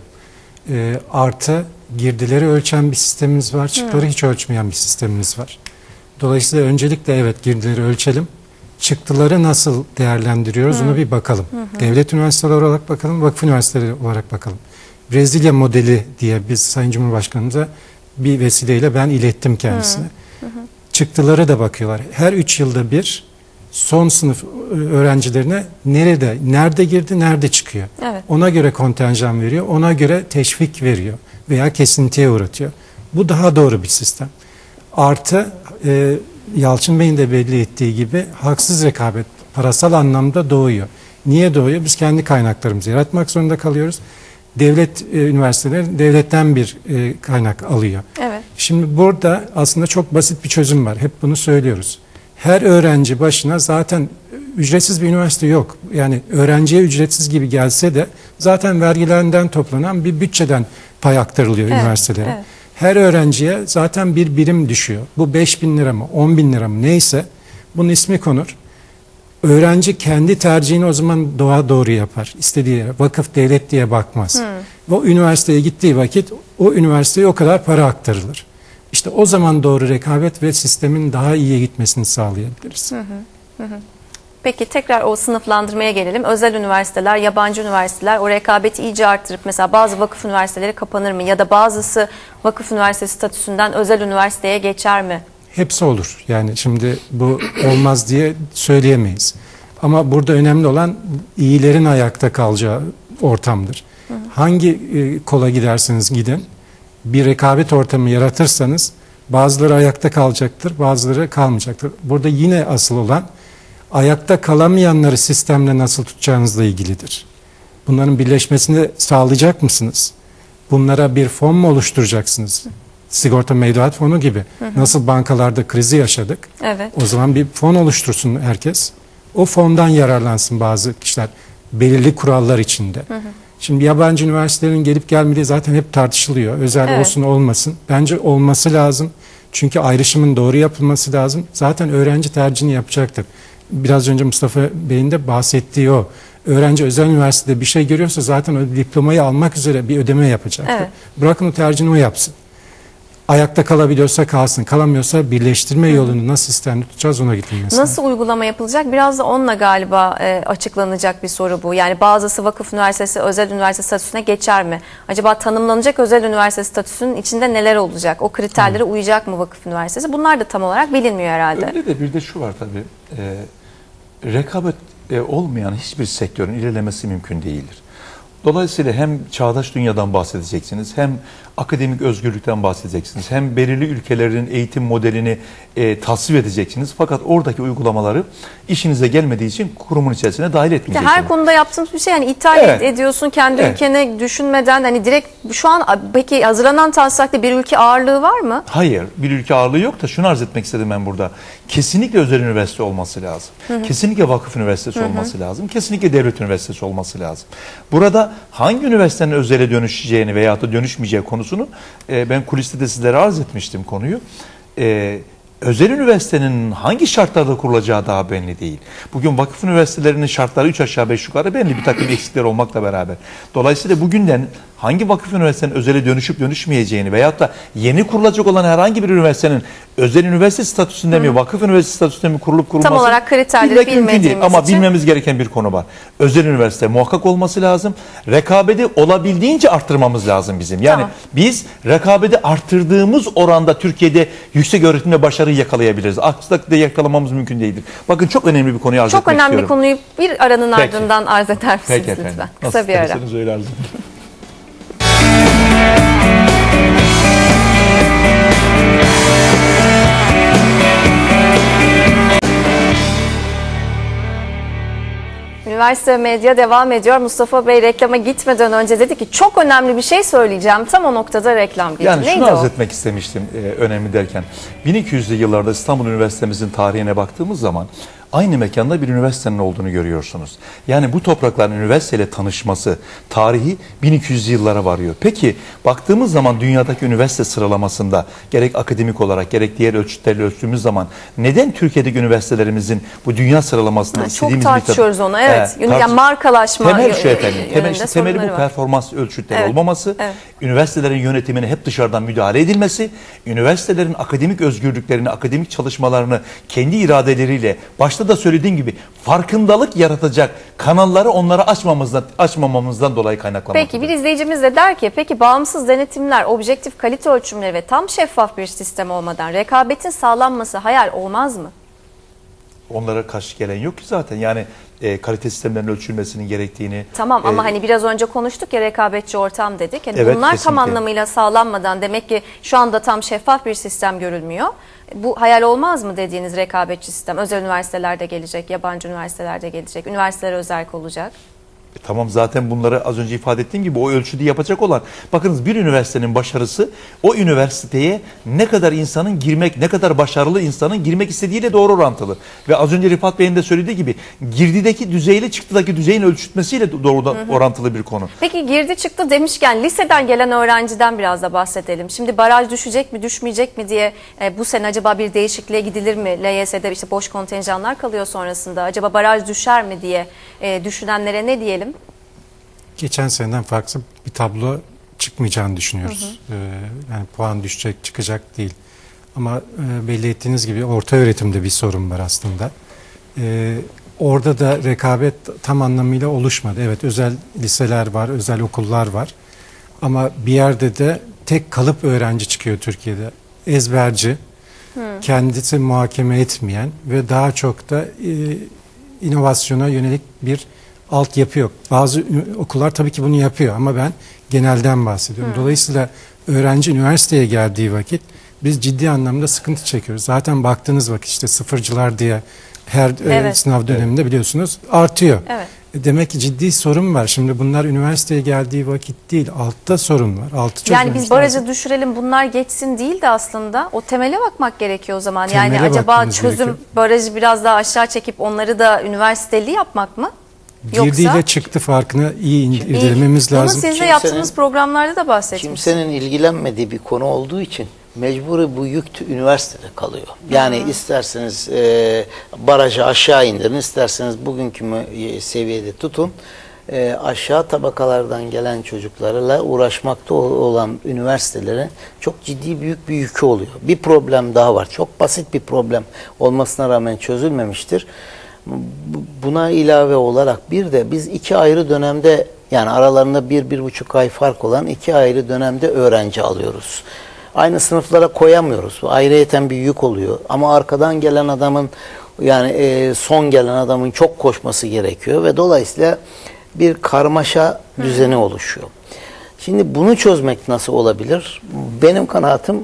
E, artı girdileri ölçen bir sistemimiz var, çıktıları hmm. hiç ölçmeyen bir sistemimiz var. Dolayısıyla öncelikle evet girdileri ölçelim, çıktıları nasıl değerlendiriyoruz hmm. ona bir bakalım. Hmm. Devlet üniversiteleri olarak bakalım, vakıf üniversiteleri olarak bakalım. Brezilya modeli diye biz Sayın Cumhurbaşkanımıza bir vesileyle ben ilettim kendisine. Hmm. Hmm. çıktılara da bakıyorlar. Her üç yılda bir son sınıf öğrencilerine nerede, nerede girdi, nerede çıkıyor. Evet. Ona göre kontenjan veriyor, ona göre teşvik veriyor veya kesintiye uğratıyor. Bu daha doğru bir sistem. Artı e, Yalçın Bey'in de belli ettiği gibi haksız rekabet parasal anlamda doğuyor. Niye doğuyor? Biz kendi kaynaklarımızı yaratmak zorunda kalıyoruz. Devlet e, üniversiteleri devletten bir e, kaynak alıyor. Evet. Şimdi burada aslında çok basit bir çözüm var. Hep bunu söylüyoruz. Her öğrenci başına zaten ücretsiz bir üniversite yok. Yani öğrenciye ücretsiz gibi gelse de zaten vergilerinden toplanan bir bütçeden pay aktarılıyor evet, üniversitelere. Evet. Her öğrenciye zaten bir birim düşüyor. Bu beş bin lira mı on bin lira mı neyse bunun ismi konur. Öğrenci kendi tercihini o zaman doğa doğru yapar. İstediği yere vakıf devlet diye bakmaz. Hmm. O üniversiteye gittiği vakit o üniversiteye o kadar para aktarılır. İşte o zaman doğru rekabet ve sistemin daha iyiye gitmesini sağlayabiliriz. Hı hı, hı hı. Peki tekrar o sınıflandırmaya gelelim. Özel üniversiteler, yabancı üniversiteler o rekabeti iyice artırıp mesela bazı vakıf üniversiteleri kapanır mı? Ya da bazısı vakıf üniversitesi statüsünden özel üniversiteye geçer mi? Hepsi olur. Yani şimdi bu olmaz diye söyleyemeyiz. Ama burada önemli olan iyilerin ayakta kalacağı ortamdır. Hı hı. Hangi e, kola giderseniz gidin bir rekabet ortamı yaratırsanız bazıları ayakta kalacaktır, bazıları kalmayacaktır. Burada yine asıl olan ayakta kalamayanları sistemle nasıl tutacağınızla ilgilidir. Bunların birleşmesini sağlayacak mısınız? Bunlara bir fon mu oluşturacaksınız? Sigorta mevduat fonu gibi. Hı hı. Nasıl bankalarda krizi yaşadık? Evet. O zaman bir fon oluştursun herkes. O fondan yararlansın bazı kişiler. Belirli kurallar içinde. Hı hı. Şimdi yabancı üniversitelerin gelip gelmediği zaten hep tartışılıyor. Özel evet. olsun olmasın. Bence olması lazım. Çünkü ayrışımın doğru yapılması lazım. Zaten öğrenci tercihini yapacaktır. Biraz önce Mustafa Bey'in de bahsettiği o. Öğrenci özel üniversitede bir şey görüyorsa zaten o diplomayı almak üzere bir ödeme yapacaktır. Evet. Bırakın o tercihini o yapsın. Ayakta kalabiliyorsa kalsın, kalamıyorsa birleştirme Hı. yolunu nasıl sistemde tutacağız ona gitmemiz. Nasıl uygulama yapılacak? Biraz da onunla galiba e, açıklanacak bir soru bu. Yani bazısı vakıf üniversitesi, özel üniversite statüsüne geçer mi? Acaba tanımlanacak özel üniversite statüsünün içinde neler olacak? O kriterlere Hı. uyacak mı vakıf üniversitesi? Bunlar da tam olarak bilinmiyor herhalde. Öyle de bir de şu var tabii. E, rekabet e, olmayan hiçbir sektörün ilerlemesi mümkün değildir. Dolayısıyla hem çağdaş dünyadan bahsedeceksiniz, hem akademik özgürlükten bahsedeceksiniz, hem belirli ülkelerin eğitim modelini e, tasvip edeceksiniz. Fakat oradaki uygulamaları işinize gelmediği için kurumun içerisine dahil etmeyeceksiniz. Her konuda yaptığımız bir şey yani ithal evet. ediyorsun kendi evet. ülkene düşünmeden hani direkt şu an peki hazırlanan taslakta bir ülke ağırlığı var mı? Hayır, bir ülke ağırlığı yok da şunu arz etmek istedim ben burada. Kesinlikle özel üniversite olması lazım. Hı hı. Kesinlikle vakıf üniversitesi hı hı. olması lazım. Kesinlikle devlet üniversitesi olması lazım. Burada hangi üniversitenin özele dönüşeceğini veya da dönüşmeyeceği konusunu e, ben kuliste de sizlere arz etmiştim konuyu. E, özel üniversitenin hangi şartlarda kurulacağı daha belli değil. Bugün vakıf üniversitelerinin şartları üç aşağı beş yukarı belli, bir takım eksikler olmakla beraber. Dolayısıyla bugünden hangi vakıf üniversitenin özele dönüşüp dönüşmeyeceğini veyahut da yeni kurulacak olan herhangi bir üniversitenin özel üniversite statüsünde Hı. mi, vakıf üniversite statüsünde mi kurulup kurulması tam olarak kriterleri bilmediğimiz ama için. bilmemiz gereken bir konu var. Özel üniversite muhakkak olması lazım. Rekabeti olabildiğince arttırmamız lazım bizim. Yani tamam. biz rekabeti arttırdığımız oranda Türkiye'de yüksek öğretimde başarıyı yakalayabiliriz. Aksi takdirde yakalamamız mümkün değildir. Bakın çok önemli bir konuyu arz çok etmek istiyorum. Çok önemli konuyu bir aranın Peki. ardından arz eder misiniz Peki lütfen? efendim. Kısa Nasıl bir ara. öyle arz edin. Üniversite Medya devam ediyor. Mustafa Bey reklama gitmeden önce dedi ki çok önemli bir şey söyleyeceğim. Tam o noktada reklam girdi. Yani Neydi şunu arz o? etmek istemiştim e, önemli derken. bin iki yüzlü yıllarda İstanbul Üniversitemizin tarihine baktığımız zaman aynı mekanda bir üniversitenin olduğunu görüyorsunuz. Yani bu toprakların üniversiteyle tanışması tarihi bin iki yüzlü yıllara varıyor. Peki baktığımız zaman dünyadaki üniversite sıralamasında gerek akademik olarak gerek diğer ölçütlerle ölçtüğümüz zaman neden Türkiye'deki üniversitelerimizin bu dünya sıralamasında yani istediğimiz çok tartışıyoruz bir onu. Evet. E, yani markalaşma temel şey efendim. Temel, işte, temeli bu var. performans ölçütleri evet. olmaması, evet. üniversitelerin yönetimine hep dışarıdan müdahale edilmesi, üniversitelerin akademik özgürlüklerini, akademik çalışmalarını kendi iradeleriyle başta başta da söylediğim gibi farkındalık yaratacak kanalları onlara açmamızdan, açmamamızdan dolayı kaynaklanmaktadır. Peki bir izleyicimiz de der ki peki bağımsız denetimler, objektif kalite ölçümleri ve tam şeffaf bir sistem olmadan rekabetin sağlanması hayal olmaz mı? Onlara karşı gelen yok ki zaten. Yani e, kalite sistemlerinin ölçülmesinin gerektiğini. Tamam ama e, hani biraz önce konuştuk ya rekabetçi ortam dedik. Yani Evet, bunlar kesinlikle. tam anlamıyla sağlanmadan demek ki şu anda tam şeffaf bir sistem görülmüyor. Bu hayal olmaz mı dediğiniz rekabetçi sistem? Özel üniversitelerde gelecek, yabancı üniversitelerde gelecek, üniversiteler özerk olacak. E, tamam zaten bunları az önce ifade ettiğim gibi o ölçüde yapacak olan. Bakınız bir üniversitenin başarısı o üniversiteye ne kadar insanın girmek, ne kadar başarılı insanın girmek istediğiyle doğru orantılı. Ve az önce Rifat Bey'in de söylediği gibi girdideki düzeyle çıktıdaki düzeyin ölçütmesiyle doğrudan hı hı. orantılı bir konu. Peki girdi çıktı demişken liseden gelen öğrenciden biraz da bahsedelim. Şimdi baraj düşecek mi düşmeyecek mi diye e, bu sene acaba bir değişikliğe gidilir mi? L Y S'de işte boş kontenjanlar kalıyor sonrasında. Acaba baraj düşer mi diye e, düşünenlere ne diyelim? Geçen seneden farklı bir tablo çıkmayacağını düşünüyoruz. Hı hı. Ee, yani puan düşecek, çıkacak değil. Ama e, belli ettiğiniz gibi orta öğretimde bir sorun var aslında. Ee, orada da rekabet tam anlamıyla oluşmadı. Evet, özel liseler var, özel okullar var. Ama bir yerde de tek kalıp öğrenci çıkıyor Türkiye'de. Ezberci, hı. kendisi muhakeme etmeyen ve daha çok da e, inovasyona yönelik bir altyapı yok. Bazı okullar tabii ki bunu yapıyor ama ben genelden bahsediyorum. Hmm. Dolayısıyla öğrenci üniversiteye geldiği vakit biz ciddi anlamda sıkıntı çekiyoruz. Zaten baktığınız vakit işte sıfırcılar diye her evet. sınav döneminde biliyorsunuz artıyor. Evet. Demek ki ciddi sorun var. Şimdi bunlar üniversiteye geldiği vakit değil, altta sorun var. Altı yani biz barajı lazım. düşürelim, bunlar geçsin değil de aslında o temele bakmak gerekiyor o zaman. Temele yani acaba çözüm gerekiyor. Barajı biraz daha aşağı çekip onları da üniversiteli yapmak mı? Girdiyle Yoksa, çıktı farkını iyi irdelememiz lazım. Bunu sizle yaptığınız programlarda da bahsetmişsiniz. Kimsenin ilgilenmediği bir konu olduğu için mecburi bu yük üniversitede kalıyor. Yani Hı -hı. isterseniz e, barajı aşağı indirin, isterseniz bugünkü seviyede tutun. E, aşağı tabakalardan gelen çocuklarla uğraşmakta olan üniversitelere çok ciddi büyük bir yükü oluyor. Bir problem daha var. Çok basit bir problem olmasına rağmen çözülmemiştir. Buna ilave olarak bir de biz iki ayrı dönemde, yani aralarında bir, bir buçuk ay fark olan iki ayrı dönemde öğrenci alıyoruz. Aynı sınıflara koyamıyoruz. Ayrıyeten bir yük oluyor. Ama arkadan gelen adamın, yani e, son gelen adamın çok koşması gerekiyor ve dolayısıyla bir karmaşa düzeni oluşuyor. Şimdi bunu çözmek nasıl olabilir? Benim kanaatim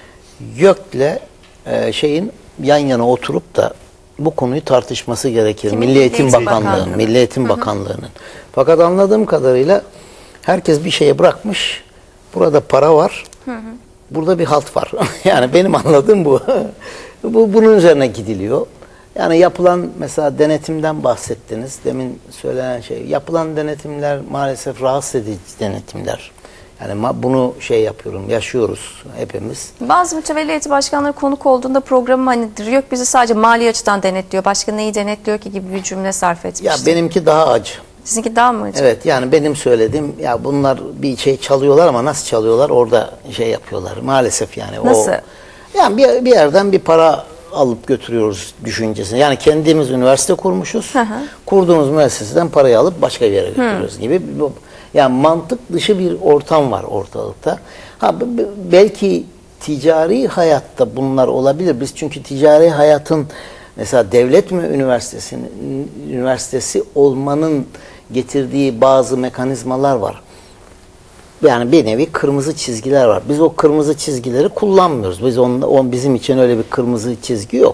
YÖK'le e, şeyin yan yana oturup da bu konuyu tartışması gerekir. Kimin? Milli Eğitim Bakanlığı, Bakanlığı. Milli Eğitim Bakanlığı'nın. Fakat anladığım kadarıyla herkes bir şeye bırakmış. Burada para var. Hı hı. Burada bir halt var. Yani benim anladığım bu. bu. Bunun üzerine gidiliyor. Yani yapılan mesela denetimden bahsettiniz. Demin söylenen şey. Yapılan denetimler maalesef rahatsız edici denetimler. Yani bunu şey yapıyorum, yaşıyoruz hepimiz. Bazı mütevelli heyeti başkanları konuk olduğunda programı hani yok bizi sadece mali açıdan denetliyor, başka neyi denetliyor ki gibi bir cümle sarf etmişti. Ya benimki daha acı. Sizinki daha mı acı? Evet, yani benim söylediğim ya bunlar bir şey çalıyorlar ama nasıl çalıyorlar orada şey yapıyorlar maalesef yani. Nasıl? O, yani bir, bir yerden bir para alıp götürüyoruz düşüncesini. Yani kendimiz üniversite kurmuşuz. Hı hı. Kurduğumuz müesseseden parayı alıp başka bir yere götürüyoruz hı. gibi. Yani mantık dışı bir ortam var ortalıkta. Ha, belki ticari hayatta bunlar olabilir. Biz çünkü ticari hayatın mesela devlet mi üniversitesinin üniversitesi olmanın getirdiği bazı mekanizmalar var. Yani bir nevi kırmızı çizgiler var. Biz o kırmızı çizgileri kullanmıyoruz. Biz on, on bizim için öyle bir kırmızı çizgi yok.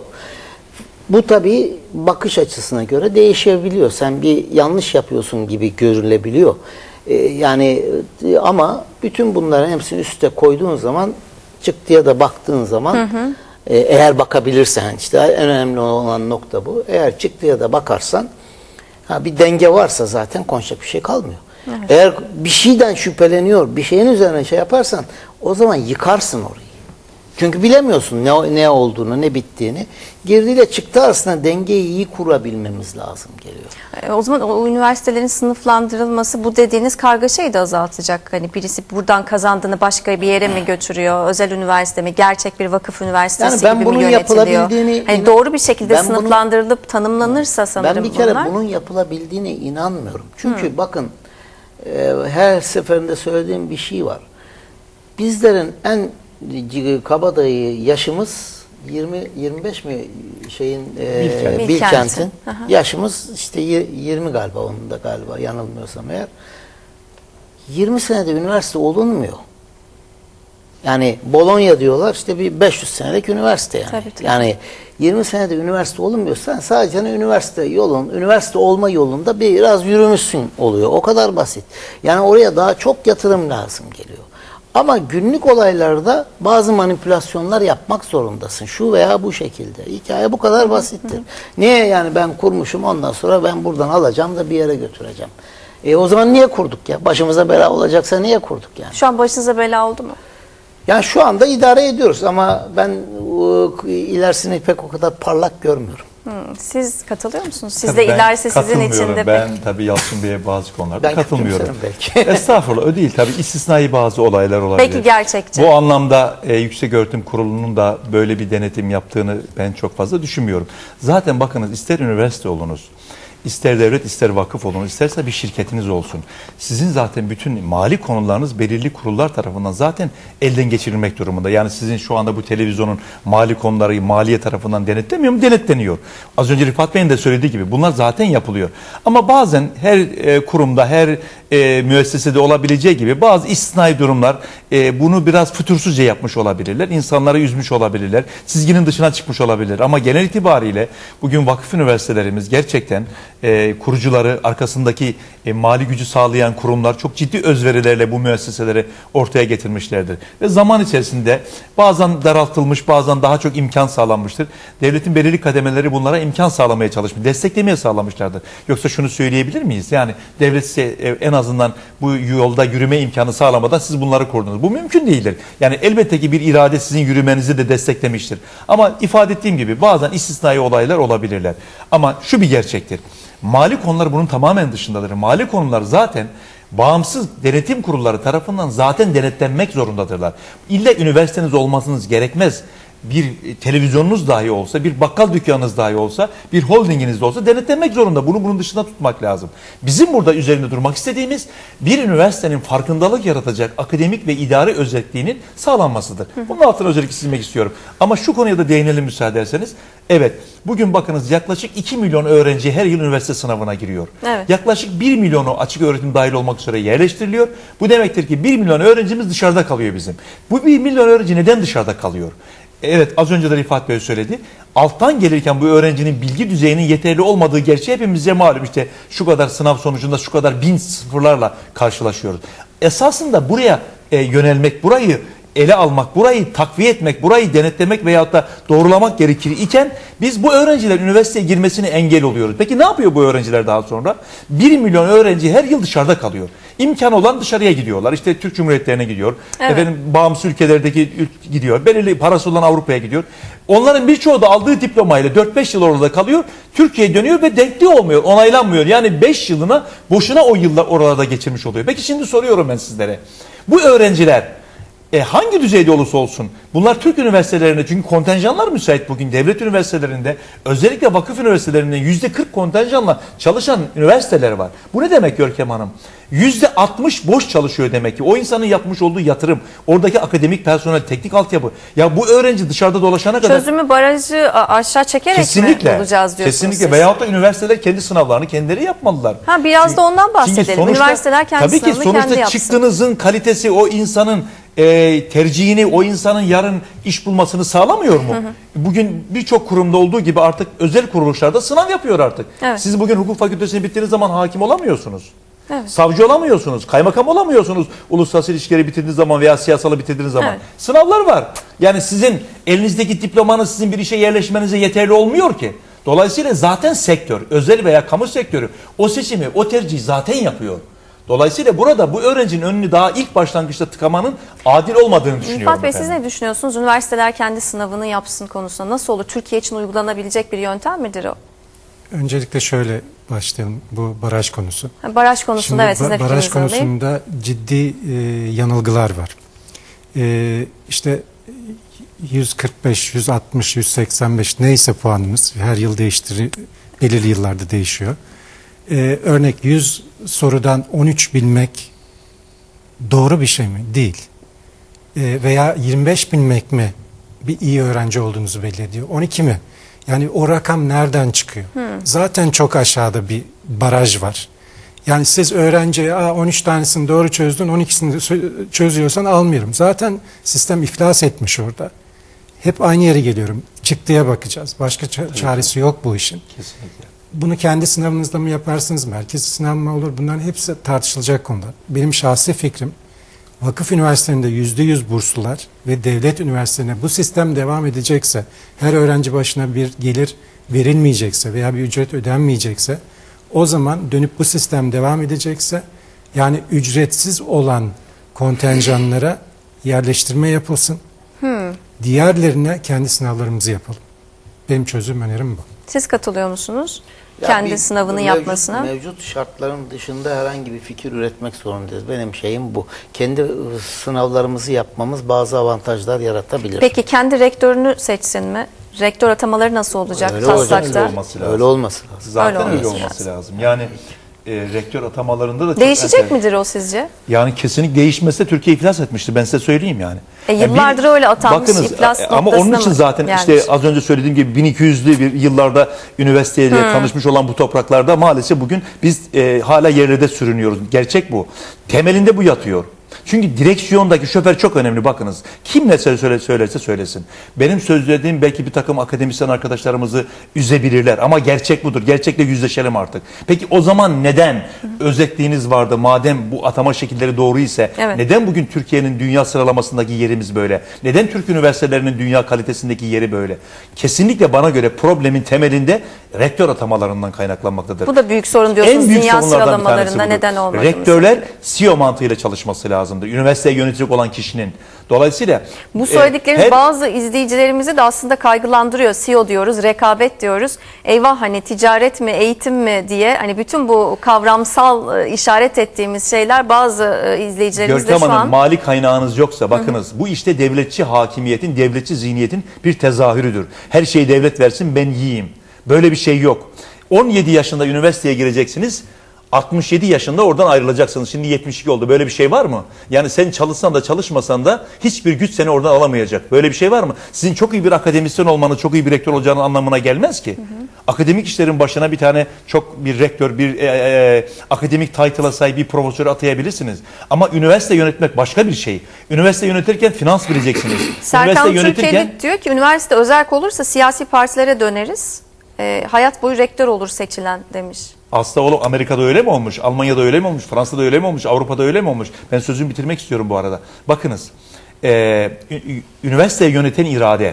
Bu tabii bakış açısına göre değişebiliyor. Sen bir yanlış yapıyorsun gibi görülebiliyor. Ee, yani ama bütün bunların hepsini üste koyduğun zaman çıktıya da baktığın zaman hı hı. E, eğer bakabilirsen işte en önemli olan nokta bu. Eğer çıktıya da bakarsan ha, bir denge varsa zaten konuşacak bir şey kalmıyor. Evet. Eğer bir şeyden şüpheleniyor, bir şeyin üzerine şey yaparsan o zaman yıkarsın orayı. Çünkü bilemiyorsun ne, ne olduğunu, ne bittiğini. Girdiyle çıktı arasında dengeyi iyi kurabilmemiz lazım geliyor. E, o zaman o üniversitelerin sınıflandırılması bu dediğiniz kargaşayı da azaltacak. Hani birisi buradan kazandığını başka bir yere mi götürüyor? Özel üniversite mi? Gerçek bir vakıf üniversitesi yani ben gibi bunun mi yönetiliyor? Hani doğru bir şekilde sınıflandırılıp bunu, tanımlanırsa sanırım bunlar. Ben bir kere bunlar. bunun yapılabildiğine inanmıyorum. Çünkü Hı. bakın e, her seferinde söylediğim bir şey var. Bizlerin en kabadayı yaşımız yirmi yirmi beş mi şeyin e, Bilkent'in yaşımız işte yirmi galiba, onun da galiba yanılmıyorsam eğer. yirmi senede üniversite olunmuyor. Yani Bologna diyorlar, işte bir beş yüz senelik üniversite yani. Tabii, tabii. Yani yirmi senede üniversite olunmuyor. Sen sadece üniversite yolun, üniversite olma yolunda biraz yürümüşsün oluyor. O kadar basit. Yani oraya daha çok yatırım lazım geliyor. Ama günlük olaylarda bazı manipülasyonlar yapmak zorundasın. Şu veya bu şekilde. Hikaye bu kadar basittir. Niye yani ben kurmuşum, ondan sonra ben buradan alacağım da bir yere götüreceğim. E o zaman niye kurduk ya? Başımıza bela olacaksa niye kurduk yani? Şu an başınıza bela oldu mu? Yani şu anda idare ediyoruz ama ben o, ilerisini pek o kadar parlak görmüyorum. Hmm, siz katılıyor musunuz? Siz tabii de ilerisi sizin içinde ben pek... tabii Yalçın Bey'e bazı konularda ben katılmıyorum. Belki. Estağfurullah, o değil tabii, istisnai bazı olaylar olabilir. Peki gerçekçi. Bu anlamda e, Yükseköğretim Kurulu'nun da böyle bir denetim yaptığını ben çok fazla düşünmüyorum. Zaten bakınız, ister üniversite olunuz, İster devlet, ister vakıf olun, isterse bir şirketiniz olsun. Sizin zaten bütün mali konularınız belirli kurullar tarafından zaten elden geçirilmek durumunda. Yani sizin şu anda bu televizyonun mali konuları maliye tarafından denetlemiyor mu? Denetleniyor. Az önce Rifat Bey'in de söylediği gibi bunlar zaten yapılıyor. Ama bazen her e, kurumda, her e, müessesede olabileceği gibi bazı istisnai durumlar e, bunu biraz fütursuzca yapmış olabilirler. İnsanları üzmüş olabilirler. Çizginin dışına çıkmış olabilir. Ama genel itibariyle bugün vakıf üniversitelerimiz gerçekten E, kurucuları, arkasındaki e, mali gücü sağlayan kurumlar çok ciddi özverilerle bu müesseseleri ortaya getirmişlerdir. Ve zaman içerisinde bazen daraltılmış, bazen daha çok imkan sağlanmıştır. Devletin belirli kademeleri bunlara imkan sağlamaya çalışmış, desteklemeye sağlamışlardır. Yoksa şunu söyleyebilir miyiz? Yani devlet size e, en azından bu yolda yürüme imkanı sağlamadan siz bunları kurdunuz. Bu mümkün değildir. Yani elbette ki bir irade sizin yürümenizi de desteklemiştir. Ama ifade ettiğim gibi bazen istisnai olaylar olabilirler. Ama şu bir gerçektir. Mali konular bunun tamamen dışındadır. Mali konular zaten bağımsız denetim kurulları tarafından zaten denetlenmek zorundadırlar. İlla üniversiteniz olmasınız gerekmez. Bir televizyonunuz dahi olsa, bir bakkal dükkanınız dahi olsa, bir holdinginiz de olsa denetlenmek zorunda. Bunu bunun dışında tutmak lazım. Bizim burada üzerinde durmak istediğimiz bir üniversitenin farkındalık yaratacak akademik ve idari özelliğinin sağlanmasıdır. Bunun altına özellikle çizmek istiyorum. Ama şu konuya da değinelim müsaade ederseniz. Evet, bugün bakınız yaklaşık iki milyon öğrenci her yıl üniversite sınavına giriyor. Evet. Yaklaşık bir milyonu açık öğretim dahil olmak üzere yerleştiriliyor. Bu demektir ki bir milyon öğrencimiz dışarıda kalıyor bizim. Bu bir milyon öğrenci neden dışarıda kalıyor? Evet, az önce de Rifat Bey söyledi. Alttan gelirken bu öğrencinin bilgi düzeyinin yeterli olmadığı gerçeği hepimize malum. İşte şu kadar sınav sonucunda şu kadar bin sıfırlarla karşılaşıyoruz. Esasında buraya e, yönelmek, burayı ele almak, burayı takviye etmek, burayı denetlemek veyahut da doğrulamak gerekir iken biz bu öğrencilerin üniversiteye girmesine engel oluyoruz. Peki ne yapıyor bu öğrenciler daha sonra? bir milyon öğrenci her yıl dışarıda kalıyor. İmkan olan dışarıya gidiyorlar. İşte Türk Cumhuriyetlerine gidiyor. Evet. Efendim bağımsız ülkelerdeki gidiyor. Belirli parası olan Avrupa'ya gidiyor. Onların birçoğu da aldığı diplomayla dört beş yıl orada kalıyor. Türkiye'ye dönüyor ve denkli olmuyor, onaylanmıyor. Yani beş yılına boşuna o yıllar oralarda geçirmiş oluyor. Peki şimdi soruyorum ben sizlere. Bu öğrenciler E hangi düzeyde olursa olsun bunlar Türk üniversitelerinde, çünkü kontenjanlar müsait bugün devlet üniversitelerinde, özellikle vakıf üniversitelerinde yüzde kırk kontenjanla çalışan üniversiteler var. Bu ne demek Görkem Hanım? yüzde altmış boş çalışıyor demek ki. O insanın yapmış olduğu yatırım, oradaki akademik personel, teknik altyapı. Ya bu öğrenci dışarıda dolaşana kadar... Çözümü barajı aşağı çekerek kesinlikle, mi bulacağız diyorsunuz kesinlikle. siz? Veyahut da üniversiteler kendi sınavlarını kendileri yapmalılar. Ha, biraz çünkü, da ondan bahsedelim. Sonuçta, üniversiteler kendi tabii sınavını ki sonuçta kendi yapsın. çıktığınızın kalitesi o insanın e, tercihini, o insanın yarın iş bulmasını sağlamıyor mu? Hı hı. Bugün birçok kurumda olduğu gibi artık özel kuruluşlarda sınav yapıyor artık. Evet. Siz bugün hukuk fakültesini bittiğiniz zaman hakim olamıyorsunuz. Evet. Savcı olamıyorsunuz, kaymakam olamıyorsunuz uluslararası ilişkileri bitirdiğiniz zaman veya siyasalı bitirdiğiniz zaman. Evet. Sınavlar var. Yani sizin elinizdeki diplomanız sizin bir işe yerleşmenize yeterli olmuyor ki. Dolayısıyla zaten sektör, özel veya kamu sektörü o seçimi, o tercihi zaten yapıyor. Dolayısıyla burada bu öğrencinin önünü daha ilk başlangıçta tıkamanın adil olmadığını düşünüyorum. Rifat Bey efendim. siz ne düşünüyorsunuz? Üniversiteler kendi sınavını yapsın konusunda nasıl olur? Türkiye için uygulanabilecek bir yöntem midir o? Öncelikle şöyle başlayalım, bu baraj konusu. Ha, baraj konusunda Şimdi evet sizin de ba- baraj fikrinizi alayım. konusunda ciddi e, yanılgılar var. E, işte yüz kırk beş, yüz altmış, yüz seksen beş neyse puanımız her yıl değiştiriyor, belirli yıllarda değişiyor. E, örnek yüz sorudan on üç bilmek doğru bir şey mi? Değil. E, veya yirmi beş bilmek mi bir iyi öğrenci olduğunuzu belli ediyor? on iki mi? Yani o rakam nereden çıkıyor? Hmm. Zaten çok aşağıda bir baraj var. Yani siz öğrenciye on üç tanesini doğru çözdün, on ikisini çözüyorsan almıyorum. Zaten sistem iflas etmiş orada. Hep aynı yere geliyorum. Çıktıya bakacağız. Başka çaresi yok bu işin. Kesinlikle. Bunu kendi sınavınızda mı yaparsınız? Merkezi sınav mı olur? Bunların hepsi tartışılacak konular. Benim şahsi fikrim, vakıf üniversitelerinde yüzde yüz burslular ve devlet üniversitelerine bu sistem devam edecekse, her öğrenci başına bir gelir verilmeyecekse veya bir ücret ödenmeyecekse, o zaman dönüp bu sistem devam edecekse, yani ücretsiz olan kontenjanlara yerleştirme yapılsın. Hmm. Diğerlerine kendi sınavlarımızı yapalım. Benim çözüm önerim bu. Siz katılıyor musunuz? Ya Kendi bir, sınavını mevcut, yapmasına. Mevcut şartların dışında herhangi bir fikir üretmek zorundayız. Benim şeyim bu. Kendi sınavlarımızı yapmamız bazı avantajlar yaratabilir. Peki kendi rektörünü seçsin mi? Rektör atamaları nasıl olacak? Öyle olacak. Taslakta? Öyle olması lazım. Öyle olması lazım. Zaten öyle, öyle olması olması lazım. lazım. Yani e, rektör atamalarında da çok değişecek enter... midir o sizce? Yani kesinlikle değişmese Türkiye iflas etmişti. Ben size söyleyeyim yani. E, yıllardır yani bir, öyle atanmış bakınız, iflas ama onun için mı zaten gelmiş? işte az önce söylediğim gibi bin iki yüzlü bir yıllarda üniversiteyle hmm. tanışmış olan bu topraklarda maalesef bugün biz e, hala yerlerde sürünüyoruz. Gerçek bu. Temelinde bu yatıyor. Çünkü direksiyondaki şoför çok önemli bakınız. Kim ne söyle, söylerse söylesin. Benim sözlediğim belki bir takım akademisyen arkadaşlarımızı üzebilirler. Ama gerçek budur. Gerçekle yüzleşelim artık. Peki o zaman neden özetliğiniz vardı? Madem bu atama şekilleri doğru ise evet. neden bugün Türkiye'nin dünya sıralamasındaki yerimiz böyle? Neden Türk üniversitelerinin dünya kalitesindeki yeri böyle? Kesinlikle bana göre problemin temelinde rektör atamalarından kaynaklanmaktadır. Bu da büyük sorun diyorsunuz. En büyük dünya sıralamalarında bir neden olmadı? Rektörler C E O mantığıyla çalışması lazımdır. Üniversiteyi yönetecek olan kişinin. Dolayısıyla bu söyledikleriniz e, her... bazı izleyicilerimizi de aslında kaygılandırıyor. C E O diyoruz, rekabet diyoruz. Eyvah hani ticaret mi, eğitim mi diye hani bütün bu kavramsal işaret ettiğimiz şeyler bazı izleyicilerimiz de şu an... mali kaynağınız yoksa bakınız Hı -hı. bu işte devletçi hakimiyetin, devletçi zihniyetin bir tezahürüdür. Her şeyi devlet versin ben yiyeyim. Böyle bir şey yok. on yedi yaşında üniversiteye gireceksiniz. altmış yedi yaşında oradan ayrılacaksınız. Şimdi yetmiş iki oldu. Böyle bir şey var mı? Yani sen çalışsan da çalışmasan da hiçbir güç seni oradan alamayacak. Böyle bir şey var mı? Sizin çok iyi bir akademisyen olmanız, çok iyi bir rektör olacağının anlamına gelmez ki. Hı hı. Akademik işlerin başına bir tane çok bir rektör, bir e, e, akademik title'a sahip bir profesörü atayabilirsiniz. Ama üniversite yönetmek başka bir şey. Üniversite yönetirken finans bileceksiniz. Serkan Türkiye'de diyor ki üniversite özerk olursa siyasi partilere döneriz. E, hayat boyu rektör olur seçilen demiş. Aslında oğlum Amerika'da öyle mi olmuş? Almanya'da öyle mi olmuş? Fransa'da öyle mi olmuş? Avrupa'da öyle mi olmuş? Ben sözümü bitirmek istiyorum bu arada. Bakınız, e, üniversiteyi yöneten irade,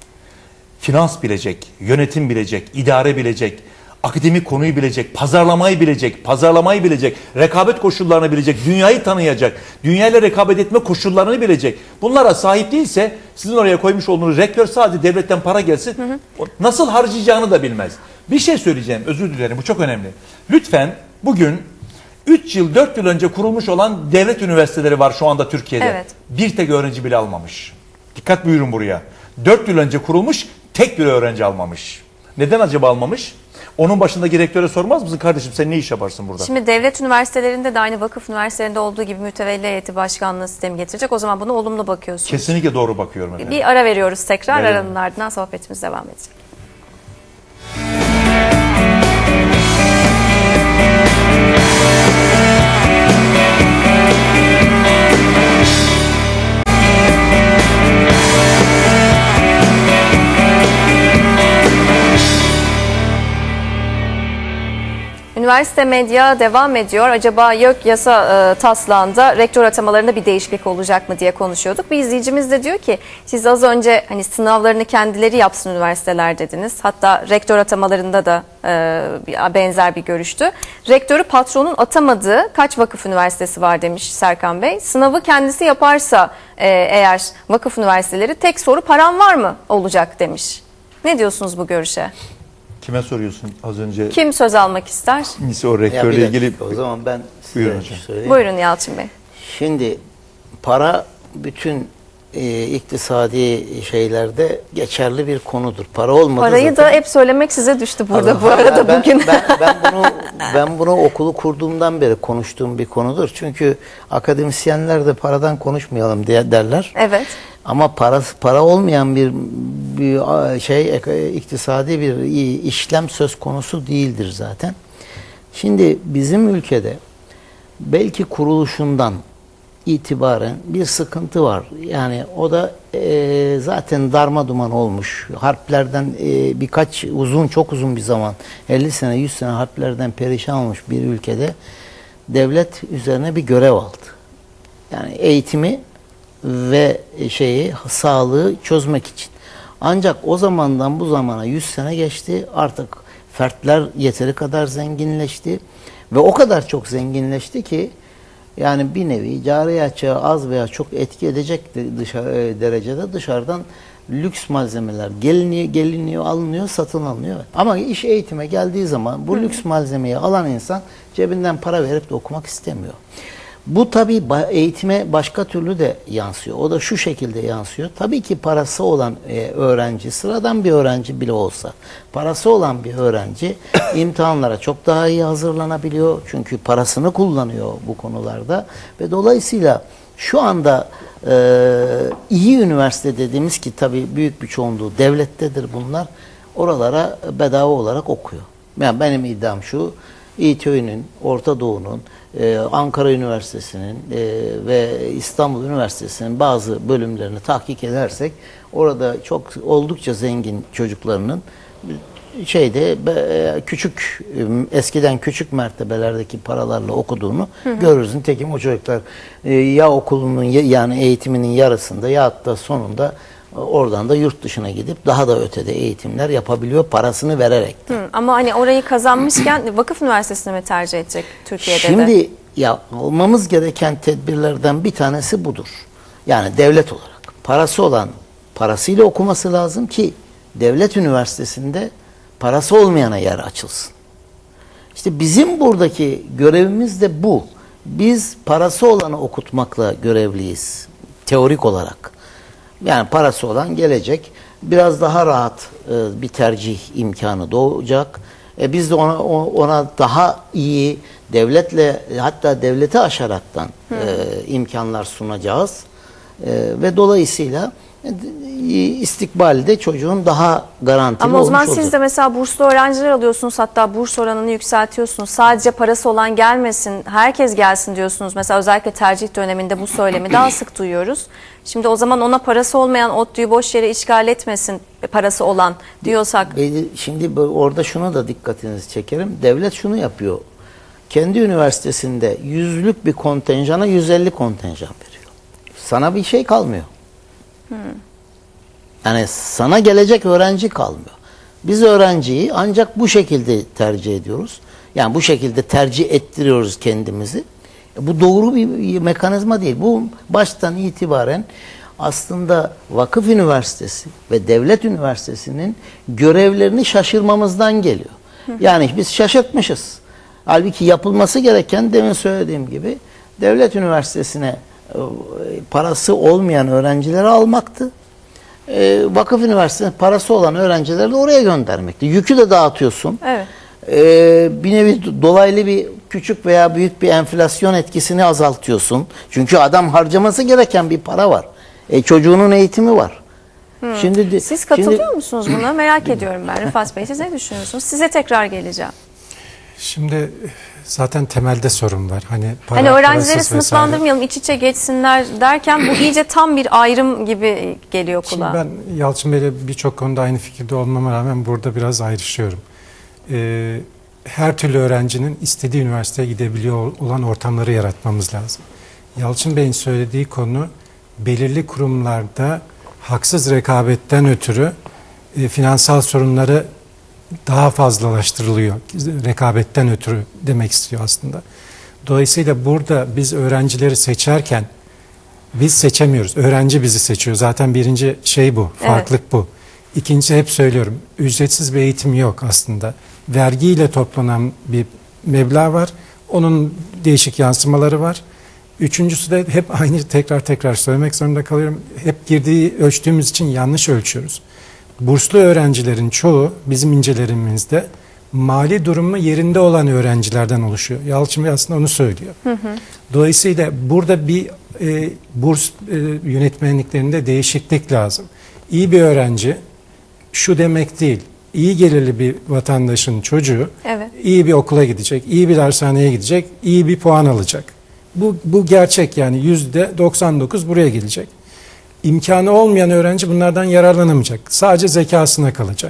finans bilecek, yönetim bilecek, idare bilecek, akademik konuyu bilecek, pazarlamayı bilecek, pazarlamayı bilecek, rekabet koşullarını bilecek, dünyayı tanıyacak, dünyayla rekabet etme koşullarını bilecek. Bunlara sahip değilse sizin oraya koymuş olduğunuz rektör sadece devletten para gelsin, hı hı. nasıl harcayacağını da bilmez. Bir şey söyleyeceğim, özür dilerim, bu çok önemli. Lütfen bugün üç yıl, dört yıl önce kurulmuş olan devlet üniversiteleri var şu anda Türkiye'de. Evet. Bir tek öğrenci bile almamış. Dikkat buyurun buraya. dört yıl önce kurulmuş, tek bir öğrenci almamış. Neden acaba almamış? Onun başındaki rektöre sormaz mısın kardeşim sen ne iş yaparsın burada? Şimdi devlet üniversitelerinde de aynı vakıf üniversitelerinde olduğu gibi mütevelli heyeti başkanlığı sistemi getirecek. O zaman buna olumlu bakıyorsunuz. Kesinlikle doğru bakıyorum efendim. Bir ara veriyoruz tekrar. Verelim. Aranın ardından sohbetimiz devam edecek. Üniversite Medya devam ediyor. Acaba YÖK yasa e, taslağında rektör atamalarında bir değişiklik olacak mı diye konuşuyorduk. Bir izleyicimiz de diyor ki siz az önce hani sınavlarını kendileri yapsın üniversiteler dediniz. Hatta rektör atamalarında da e, benzer bir görüştü. Rektörü patronun atamadığı kaç vakıf üniversitesi var demiş Serkan Bey. Sınavı kendisi yaparsa e, eğer vakıf üniversiteleri tek soru param var mı olacak demiş. Ne diyorsunuz bu görüşe? Kime soruyorsun az önce? Kim söz almak ister? Neyse o rektörle ilgili. O zaman ben size Buyurun hocam. söyleyeyim. Buyurun Yalçın Bey. Şimdi para bütün e, iktisadi şeylerde geçerli bir konudur. Para olmadı Parayı zaten. da hep söylemek size düştü burada Ama bu arada ben, bugün. Ben, ben, bunu, ben bunu okulu kurduğumdan beri konuştuğum bir konudur. Çünkü akademisyenler de paradan konuşmayalım diye derler. Evet. Ama para, para olmayan bir, bir şey iktisadi bir işlem söz konusu değildir zaten. Şimdi bizim ülkede belki kuruluşundan itibaren bir sıkıntı var. Yani o da e, zaten darma duman olmuş. Harplerden e, birkaç uzun çok uzun bir zaman elli sene yüz sene harplerden perişan olmuş bir ülkede devlet üzerine bir görev aldı. Yani eğitimi ve şeyi sağlığı çözmek için. Ancak o zamandan bu zamana yüz sene geçti. Artık fertler yeteri kadar zenginleşti ve o kadar çok zenginleşti ki yani bir nevi cari açığa az veya çok etki edecek dışarı, derecede dışarıdan lüks malzemeler geliniyor, geliniyor, alınıyor, satın alınıyor. Ama iş eğitime geldiği zaman bu lüks malzemeyi alan insan cebinden para verip de okumak istemiyor. Bu tabii eğitime başka türlü de yansıyor. O da şu şekilde yansıyor. Tabii ki parası olan e, öğrenci, sıradan bir öğrenci bile olsa, parası olan bir öğrenci imtihanlara çok daha iyi hazırlanabiliyor. Çünkü parasını kullanıyor bu konularda. Ve dolayısıyla şu anda e, iyi üniversite dediğimiz ki tabii büyük bir çoğunluğu devlettedir bunlar. Oralara bedava olarak okuyor. Yani benim iddiam şu, İTÜ'nün, Orta Doğu'nun, Ee, Ankara Üniversitesi'nin e, ve İstanbul Üniversitesi'nin bazı bölümlerini tahkik edersek orada çok oldukça zengin çocuklarının şeyde e, küçük e, eskiden küçük mertebelerdeki paralarla okuduğunu hı hı. görürüz. Nitekim o çocuklar e, ya okulunun yani eğitiminin yarısında ya hatta sonunda oradan da yurt dışına gidip daha da ötede eğitimler yapabiliyor parasını vererek. Hı, ama hani orayı kazanmışken vakıf üniversitesini mi tercih edecek Türkiye'de Şimdi, de? Şimdi ya almamız gereken tedbirlerden bir tanesi budur. Yani devlet olarak parası olan parasıyla okuması lazım ki devlet üniversitesinde parası olmayana yer açılsın. İşte bizim buradaki görevimiz de bu. Biz parası olanı okutmakla görevliyiz teorik olarak. Yani parası olan gelecek, biraz daha rahat e, bir tercih imkanı doğacak. E, biz de ona, ona daha iyi devletle hatta devleti aşaraktan e, imkanlar sunacağız. E, ve dolayısıyla istikbalde çocuğun daha garantili Ama o zaman olmuş olacak. siz de mesela burslu öğrenciler alıyorsunuz, hatta burs oranını yükseltiyorsunuz. Sadece parası olan gelmesin, herkes gelsin diyorsunuz. Mesela özellikle tercih döneminde bu söylemi daha sık duyuyoruz. Şimdi o zaman ona parası olmayan ODTÜ'yü boş yere işgal etmesin, parası olan diyorsak. Şimdi orada şuna da dikkatinizi çekerim. Devlet şunu yapıyor. Kendi üniversitesinde yüzlük bir kontenjana yüz elli kontenjan veriyor. Sana bir şey kalmıyor. Hmm. Yani sana gelecek öğrenci kalmıyor. Biz öğrenciyi ancak bu şekilde tercih ediyoruz. Yani bu şekilde tercih ettiriyoruz kendimizi. Bu doğru bir mekanizma değil. Bu baştan itibaren aslında vakıf üniversitesi ve devlet üniversitesinin görevlerini şaşırmamızdan geliyor. Yani biz şaşırtmışız. Halbuki yapılması gereken demin söylediğim gibi devlet üniversitesine parası olmayan öğrencileri almaktı. E, vakıf üniversitesinin parası olan öğrencileri de oraya göndermekti. Yükü de dağıtıyorsun. Evet. E, bir nevi dolaylı bir küçük veya büyük bir enflasyon etkisini azaltıyorsun. Çünkü adam harcaması gereken bir para var. E, çocuğunun eğitimi var. Hmm. Şimdi Siz katılıyor şimdi, musunuz buna? Merak ediyorum ben. Rıfat Bey, siz ne düşünüyorsunuz? Size tekrar geleceğim. Şimdi zaten temelde sorun var. Hani, para, hani öğrencileri sınıflandırmayalım, iç içe geçsinler derken bu iyice tam bir ayrım gibi geliyor kulağa. Şimdi ben Yalçın Bey'le birçok konuda aynı fikirde olmama rağmen burada biraz ayrışıyorum. Ee, her türlü öğrencinin istediği üniversiteye gidebiliyor olan ortamları yaratmamız lazım. Yalçın Bey'in söylediği konu belirli kurumlarda haksız rekabetten ötürü e, finansal sorunları daha fazlalaştırılıyor. Rekabetten ötürü demek istiyor aslında. Dolayısıyla burada biz öğrencileri seçerken biz seçemiyoruz. Öğrenci bizi seçiyor. Zaten birinci şey bu. Farklılık evet. bu. İkincisi hep söylüyorum. Ücretsiz bir eğitim yok aslında. Vergiyle toplanan bir meblağ var. Onun değişik yansımaları var. Üçüncüsü de hep aynı tekrar tekrar söylemek zorunda kalıyorum. Hep girdiği ölçtüğümüz için yanlış ölçüyoruz. Burslu öğrencilerin çoğu bizim incelerimizde mali durumu yerinde olan öğrencilerden oluşuyor. Yalçın Bey aslında onu söylüyor. Hı hı. Dolayısıyla burada bir e, burs e, yönetmenliklerinde değişiklik lazım. İyi bir öğrenci şu demek değil. İyi gelirli bir vatandaşın çocuğu evet. iyi bir okula gidecek, iyi bir dershaneye gidecek, iyi bir puan alacak. Bu, bu gerçek yani yüzde doksan dokuz buraya gelecek. İmkanı olmayan öğrenci bunlardan yararlanamayacak. Sadece zekasına kalacak.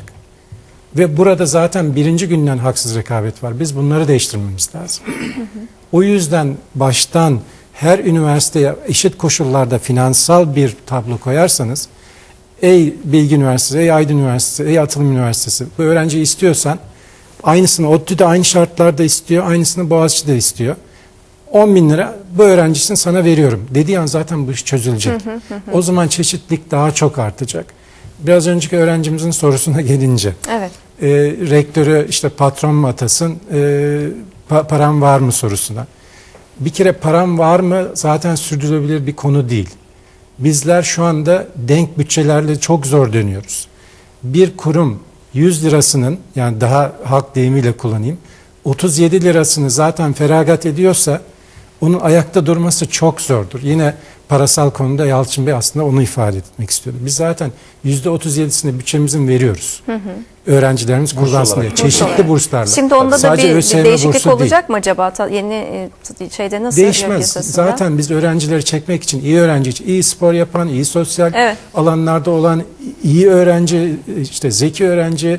Ve burada zaten birinci günden haksız rekabet var. Biz bunları değiştirmemiz lazım. O yüzden baştan her üniversiteye eşit koşullarda finansal bir tablo koyarsanız, ey Bilgi Üniversitesi, ey Aydın Üniversitesi, ey Atılım Üniversitesi bu öğrenciyi istiyorsan aynısını ODTÜ de aynı şartlarda istiyor, aynısını Boğaziçi de istiyor. on bin lira bu öğrencisini sana veriyorum dediği an zaten bu iş çözülecek. Hı hı hı. O zaman çeşitlilik daha çok artacak. Biraz önceki öğrencimizin sorusuna gelince. Evet. E, rektörü işte patron mu atasın, e, pa param var mı sorusuna. Bir kere param var mı zaten sürdürülebilir bir konu değil. Bizler şu anda denk bütçelerle çok zor dönüyoruz. Bir kurum yüz lirasının yani daha halk deyimiyle kullanayım otuz yedi lirasını zaten feragat ediyorsa onun ayakta durması çok zordur. Yine parasal konuda Yalçın Bey aslında onu ifade etmek istiyordu. Biz zaten yüzde otuz yedisini bütçemizin veriyoruz. Hı hı. Öğrencilerimiz kullansın diye. Çeşitli burslarla. Şimdi onda da bir, bir değişiklik olacak mı acaba? Yeni şeyde nasıl? Değişmez. Zaten biz öğrencileri çekmek için, iyi öğrenci için, iyi spor yapan, iyi sosyal evet. alanlarda olan, iyi öğrenci, işte zeki öğrenci,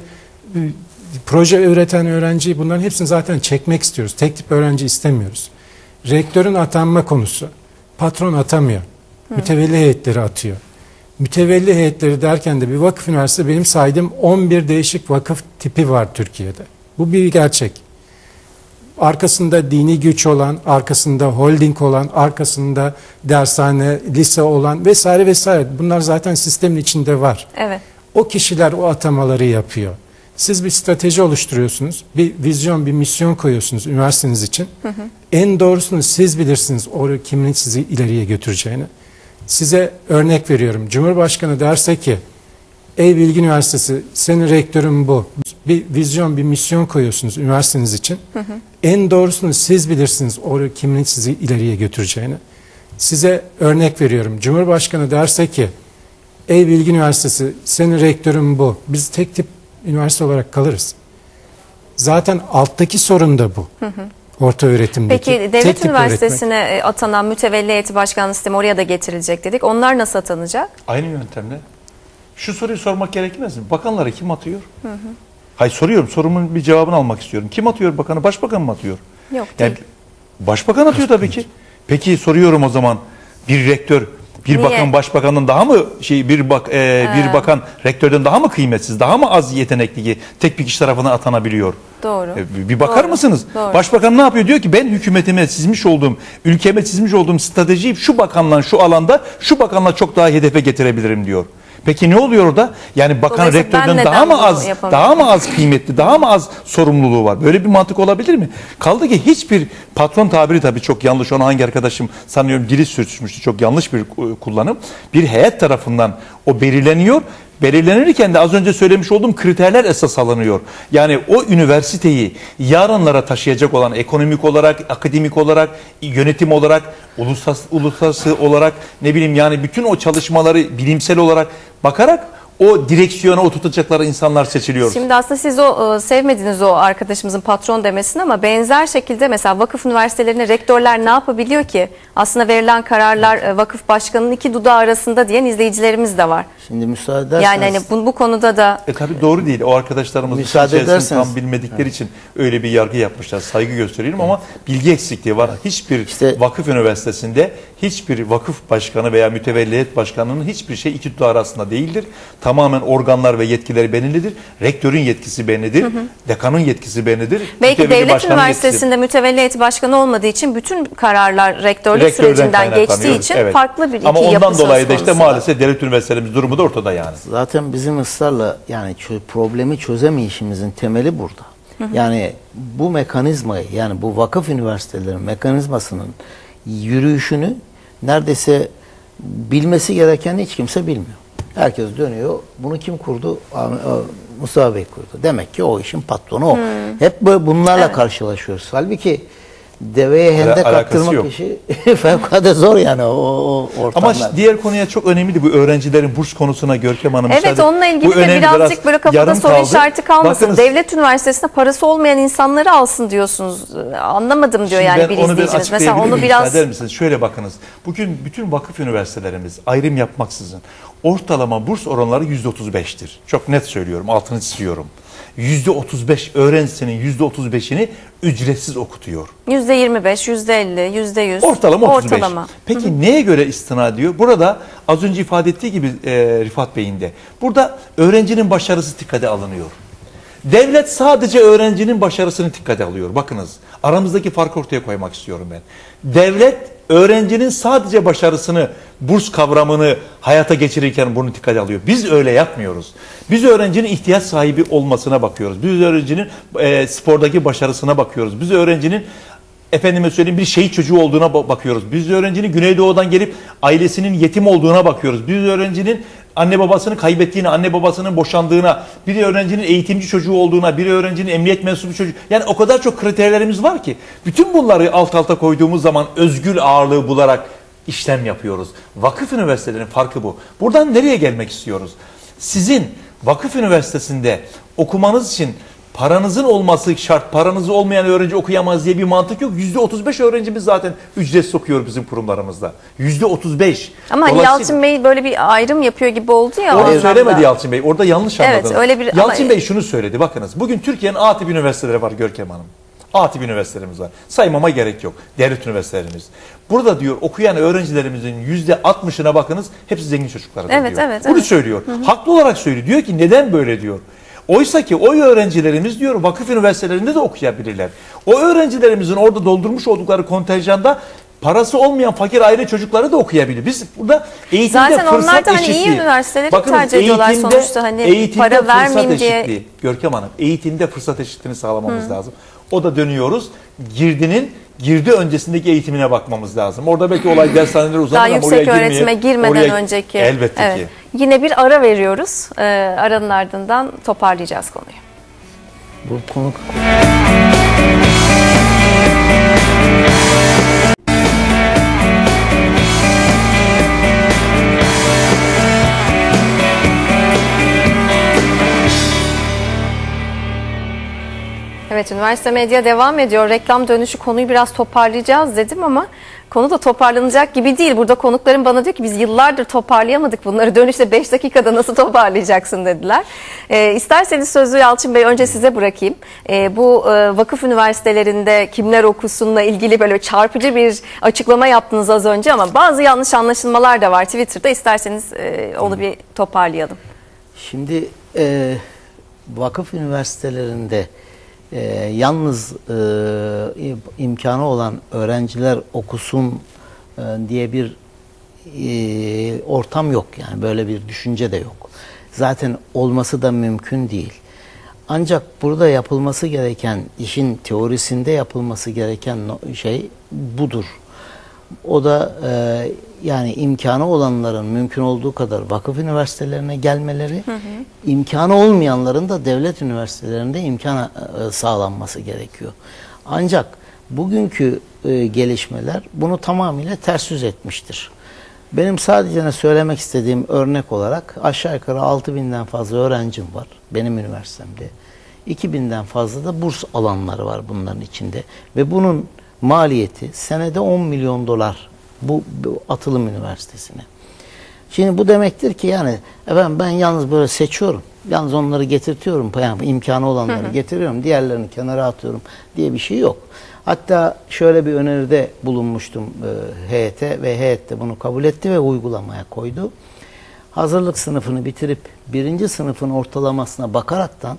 proje üreten öğrenci bunların hepsini zaten çekmek istiyoruz. Tek tip öğrenci istemiyoruz. Rektörün atanma konusu. Patron atamıyor. Hı. Mütevelli heyetleri atıyor. Mütevelli heyetleri derken de bir vakıf üniversitesi benim saydığım on bir değişik vakıf tipi var Türkiye'de. Bu bir gerçek. Arkasında dini güç olan, arkasında holding olan, arkasında dershane, lise olan vesaire vesaire. Bunlar zaten sistemin içinde var. Evet. O kişiler o atamaları yapıyor. Siz bir strateji oluşturuyorsunuz, bir vizyon, bir misyon koyuyorsunuz üniversiteniz için. Hı hı. En doğrusunu siz bilirsiniz o kimin sizi ileriye götüreceğini. Size örnek veriyorum. Cumhurbaşkanı derse ki, ey Bilgi Üniversitesi senin rektörün bu. Bir vizyon, bir misyon koyuyorsunuz üniversiteniz için. Hı hı. En doğrusunu siz bilirsiniz o kimin sizi ileriye götüreceğini. Size örnek veriyorum. Cumhurbaşkanı derse ki, ey Bilgi Üniversitesi senin rektörün bu. Biz tek tip üniversite olarak kalırız. Zaten alttaki sorun da bu. Hı hı. Orta öğretimdeki. Peki devlet üniversitesine öğretmek. atanan mütevelli heyeti başkanlığı sistemi oraya da getirilecek dedik. Onlar nasıl atanacak? Aynı yöntemle. Şu soruyu sormak gerekmez mi? Bakanları kim atıyor? Hı hı. Hayır soruyorum. Sorumun bir cevabını almak istiyorum. Kim atıyor bakanı? Başbakan mı atıyor? Yok değil. Yani, başbakan atıyor tabii ki. Peki soruyorum o zaman. Bir rektör bir Niye? bakan başbakanın daha mı şey bir bak e, bir bakan rektörden daha mı kıymetsiz, daha mı az yetenekli ki tek bir kişi tarafından atanabiliyor? Doğru. E, bir bakar Doğru. mısınız? Doğru. Başbakan ne yapıyor? Diyor ki ben hükümetime çizmiş olduğum, ülkeme çizmiş olduğum stratejiyi şu bakanla şu alanda şu bakanla çok daha hedefe getirebilirim diyor. Peki ne oluyor orada? Yani bakan rektörden daha mı az daha mı az kıymetli, daha mı az sorumluluğu var? Böyle bir mantık olabilir mi? Kaldı ki hiçbir patron tabiri tabii çok yanlış. Onu hangi arkadaşım sanıyorum dili sürtüşmüştü. Çok yanlış bir kullanım. Bir heyet tarafından o belirleniyor. Belirlenirken de az önce söylemiş olduğum kriterler esas alınıyor. Yani o üniversiteyi yarınlara taşıyacak olan ekonomik olarak, akademik olarak, yönetim olarak, uluslararası, uluslararası olarak ne bileyim yani bütün o çalışmaları bilimsel olarak bakarak o direksiyona oturtacakları insanlar seçiliyor. Şimdi aslında siz o e, sevmediniz o arkadaşımızın patron demesini ama benzer şekilde mesela vakıf üniversitelerine rektörler ne yapabiliyor ki? Aslında verilen kararlar e, vakıf başkanının iki dudağı arasında diyen izleyicilerimiz de var. Şimdi müsaade ederseniz. Yani hani bu, bu konuda da. E tabi doğru değil. O arkadaşlarımız müsaade ederseniz tam bilmedikleri evet. için öyle bir yargı yapmışlar. Saygı gösteriyorum ama bilgi eksikliği var. Hiçbir işte, vakıf üniversitesinde hiçbir vakıf başkanı veya mütevelliyet başkanının hiçbir şey iki dudağı arasında değildir. Tamamen organlar ve yetkileri belirlidir. Rektörün yetkisi belirlidir. Hı hı. Dekanın yetkisi belirlidir. Belki devlet üniversitesinde yetkisi... mütevelliyet başkanı olmadığı için bütün kararlar rektörlük sürecinden geçtiği için evet. farklı bir iki ama yapı ondan dolayı da işte konusunda. maalesef devlet üniversitelerimiz durumu da ortada yani. Zaten bizim ısrarla yani problemi çözemeyişimizin temeli burada. Hı hı. Yani bu mekanizmayı yani bu vakıf üniversitelerinin mekanizmasının yürüyüşünü neredeyse bilmesi gereken hiç kimse bilmiyor. Herkes dönüyor. Bunu kim kurdu? Mustafa Bey kurdu. Demek ki o işin patronu o. Hmm. Hep böyle bunlarla evet. karşılaşıyoruz. Halbuki deveye hendek attırmak işi fevkalade zor yani o, o ortamlar. Ama diğer konuya çok önemli bu öğrencilerin burs konusuna Görkem Hanım. Evet müsaade. Onunla ilgili de birazcık biraz böyle kafada soru kaldı. işareti kalmasın. Bakınız, devlet üniversitesinde parası olmayan insanları alsın diyorsunuz. Anlamadım diyor yani bir izleyicimiz. Mesela onu biraz... eder misiniz? Şöyle bakınız. Bugün bütün vakıf üniversitelerimiz ayrım yapmaksızın ortalama burs oranları yüzde otuz beş'tir. Çok net söylüyorum. Altını çiziyorum. yüzde otuz beş öğrencisinin yüzde otuz beş'ini ücretsiz okutuyor. yüzde yirmi beş, yüzde elli, yüzde yüz. Ortalama otuz beş. Ortalama. Peki Hı-hı. neye göre istina ediyor? Burada az önce ifade ettiği gibi e, Rifat Bey'in de. Burada öğrencinin başarısı dikkate alınıyor. Devlet sadece öğrencinin başarısını dikkate alıyor. Bakınız aramızdaki farkı ortaya koymak istiyorum ben. Devlet öğrencinin sadece başarısını, burs kavramını hayata geçirirken bunu dikkate alıyor. Biz öyle yapmıyoruz. Biz öğrencinin ihtiyaç sahibi olmasına bakıyoruz. Biz öğrencinin e, spordaki başarısına bakıyoruz. Biz öğrencinin efendime söyleyeyim bir şehit çocuğu olduğuna bakıyoruz. Biz öğrencinin Güneydoğu'dan gelip ailesinin yetim olduğuna bakıyoruz. Biz öğrencinin anne babasını kaybettiğine, anne babasının boşandığına, bir öğrencinin eğitimci çocuğu olduğuna, bir öğrencinin emniyet mensubu çocuğu. Yani o kadar çok kriterlerimiz var ki bütün bunları alt alta koyduğumuz zaman özgül ağırlığı bularak işlem yapıyoruz. Vakıf üniversitelerinin farkı bu. Buradan nereye gelmek istiyoruz? Sizin vakıf üniversitesinde okumanız için paranızın olması şart, paranızı olmayan öğrenci okuyamaz diye bir mantık yok. yüzde otuz beş öğrencimiz zaten ücretsiz okuyor bizim kurumlarımızda. yüzde otuz beş. Ama Dolayısıyla... Yalçın Bey böyle bir ayrım yapıyor gibi oldu ya. Orada söylemedi Yalçın Bey. Orada yanlış anladınız. Evet, öyle bir... Yalçın Ama... Bey şunu söyledi. Bakınız bugün Türkiye'nin A tip üniversiteleri var Görkem Hanım. A tip üniversitelerimiz var. Saymama gerek yok. Devlet üniversitelerimiz. Burada diyor okuyan öğrencilerimizin yüzde altmış'ına bakınız hepsi zengin çocuklar evet, diyor. Evet, Bunu evet. söylüyor. Hı hı. Haklı olarak söylüyor. Diyor ki neden böyle diyor. Oysa ki o öğrencilerimiz diyor vakıf üniversitelerinde de okuyabilirler. O öğrencilerimizin orada doldurmuş oldukları kontenjanda parası olmayan fakir aile çocukları da okuyabilir. Biz burada eğitimde Zaten fırsat onlar da hani eşitliği. iyi üniversiteleri Bakınız, tercih ediyorlar sonuçta hani para vermeyeyim diye. Eşitliği. Görkem Hanım eğitimde fırsat eşitliğini sağlamamız Hı. lazım. O da dönüyoruz. Girdinin girdi öncesindeki eğitimine bakmamız lazım. Orada belki olay dershaneler uzanır Daha ama yüksek oraya öğretime girmeden oraya, önceki. Elbette evet. ki. Yine bir ara veriyoruz. Ee, aranın ardından toparlayacağız konuyu. Bu konu... Evet, üniversite medya devam ediyor. Reklam dönüşü konuyu biraz toparlayacağız dedim ama konu da toparlanacak gibi değil. Burada konuklarım bana diyor ki biz yıllardır toparlayamadık bunları. Dönüşte beş dakikada nasıl toparlayacaksın dediler. E, isterseniz sözü Yalçın Bey önce size bırakayım. E, bu e, vakıf üniversitelerinde kimler okusunla ilgili böyle çarpıcı bir açıklama yaptınız az önce ama bazı yanlış anlaşılmalar da var Twitter'da. İsterseniz e, onu bir toparlayalım. Şimdi e, vakıf üniversitelerinde Ee, yalnız e, imkanı olan öğrenciler okusun e, diye bir e, ortam yok yani böyle bir düşünce de yok. Zaten olması da mümkün değil. Ancak burada yapılması gereken işin teorisinde yapılması gereken şey budur. O da e, yani imkanı olanların mümkün olduğu kadar vakıf üniversitelerine gelmeleri, hı hı. imkanı olmayanların da devlet üniversitelerinde imkan e, sağlanması gerekiyor. Ancak bugünkü e, gelişmeler bunu tamamıyla ters yüz etmiştir. Benim sadece söylemek istediğim örnek olarak aşağı yukarı altı binden fazla öğrencim var benim üniversitemde. iki binden fazla da burs alanları var bunların içinde. Ve bunun maliyeti senede on milyon dolar bu, bu Atılım Üniversitesi'ne. Şimdi bu demektir ki yani efendim ben yalnız böyle seçiyorum. Yalnız onları getirtiyorum. Yani imkanı olanları hı hı. getiriyorum. Diğerlerini kenara atıyorum diye bir şey yok. Hatta şöyle bir öneride bulunmuştum e, heyete ve heyet de bunu kabul etti ve uygulamaya koydu. Hazırlık sınıfını bitirip birinci sınıfın ortalamasına bakaraktan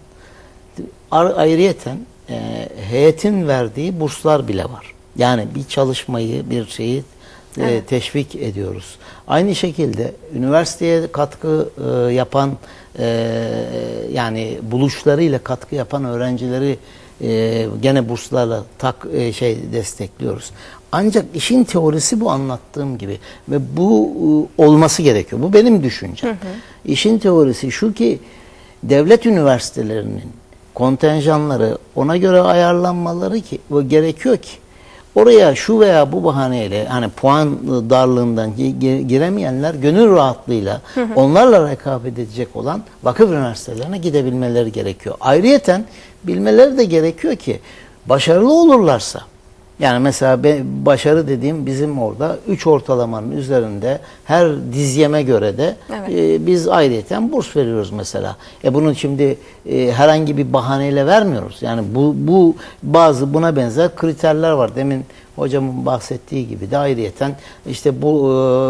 ayrıyeten e, heyetin verdiği burslar bile var. Yani bir çalışmayı, bir şeyi evet. e, teşvik ediyoruz. Aynı şekilde üniversiteye katkı e, yapan e, yani buluşlarıyla katkı yapan öğrencileri e, gene burslarla tak e, şey destekliyoruz. Ancak işin teorisi bu anlattığım gibi ve bu e, olması gerekiyor. Bu benim düşüncem. Hı hı. İşin teorisi şu ki devlet üniversitelerinin kontenjanları ona göre ayarlanmaları ki gerekiyor ki oraya şu veya bu bahaneyle hani puan darlığından giremeyenler gönül rahatlığıyla hı hı. onlarla rekabet edecek olan vakıf üniversitelerine gidebilmeleri gerekiyor. Ayrıyeten bilmeleri de gerekiyor ki başarılı olurlarsa yani mesela başarı dediğim bizim orada üç ortalamanın üzerinde her dizyeme göre de evet. e, biz ayrıyeten burs veriyoruz mesela. E bunun şimdi e, herhangi bir bahaneyle vermiyoruz. Yani bu, bu bazı buna benzer kriterler var. Demin hocamın bahsettiği gibi de ayrıyeten işte bu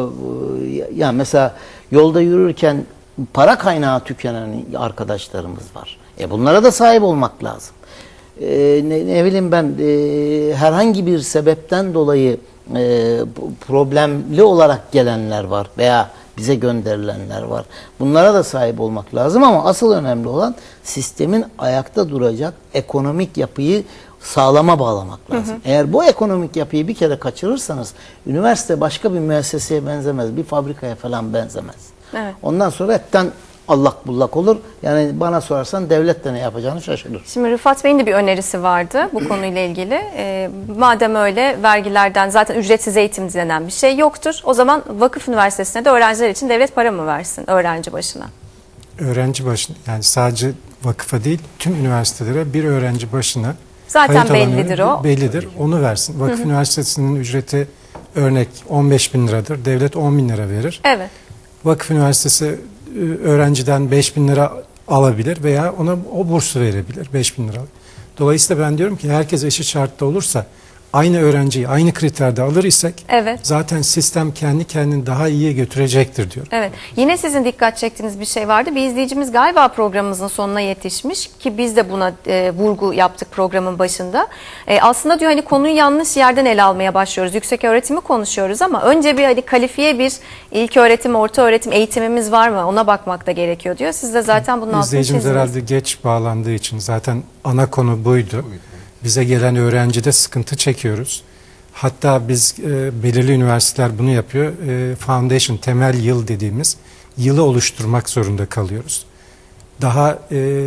e, yani mesela yolda yürürken para kaynağı tükenen arkadaşlarımız var. E bunlara da sahip olmak lazım. Ee, ne, ne bileyim ben e, herhangi bir sebepten dolayı e, problemli olarak gelenler var veya bize gönderilenler var. Bunlara da sahip olmak lazım ama asıl önemli olan sistemin ayakta duracak ekonomik yapıyı sağlama bağlamak lazım. Hı hı. Eğer bu ekonomik yapıyı bir kere kaçırırsanız üniversite başka bir müesseseye benzemez, bir fabrikaya falan benzemez. Evet. Ondan sonra hepten allak bullak olur. Yani bana sorarsan devlet de ne yapacağını şaşırır. Şimdi Rıfat Bey'in de bir önerisi vardı bu konuyla ilgili. E, madem öyle vergilerden zaten ücretsiz eğitim denen bir şey yoktur. O zaman vakıf üniversitesine de öğrenciler için devlet para mı versin öğrenci başına? Öğrenci başına yani sadece vakıfa değil tüm üniversitelere bir öğrenci başına zaten bellidir o. Bellidir. Onu versin. Vakıf hı hı. üniversitesinin ücreti örnek on beş bin liradır. Devlet on bin lira verir. Evet. Vakıf üniversitesi öğrenciden beş bin lira alabilir veya ona o bursu verebilir beş bin lira. Dolayısıyla ben diyorum ki herkes eşit şartta olursa aynı öğrenciyi aynı kriterde alır isek evet. zaten sistem kendi kendini daha iyiye götürecektir diyorum. Evet. Yine sizin dikkat çektiğiniz bir şey vardı. Bir izleyicimiz galiba programımızın sonuna yetişmiş ki biz de buna e, vurgu yaptık programın başında. E, aslında diyor hani konuyu yanlış yerden ele almaya başlıyoruz. Yüksek öğretimi konuşuyoruz ama önce bir hani kalifiye bir ilk öğretim, orta öğretim eğitimimiz var mı? Ona bakmak da gerekiyor diyor. Siz de zaten bunun altını İzleyicimiz çizdiniz. herhalde geç bağlandığı için zaten ana konu buydu. Bize gelen öğrencide sıkıntı çekiyoruz. Hatta biz e, belirli üniversiteler bunu yapıyor. E, foundation, temel yıl dediğimiz yılı oluşturmak zorunda kalıyoruz. Daha e,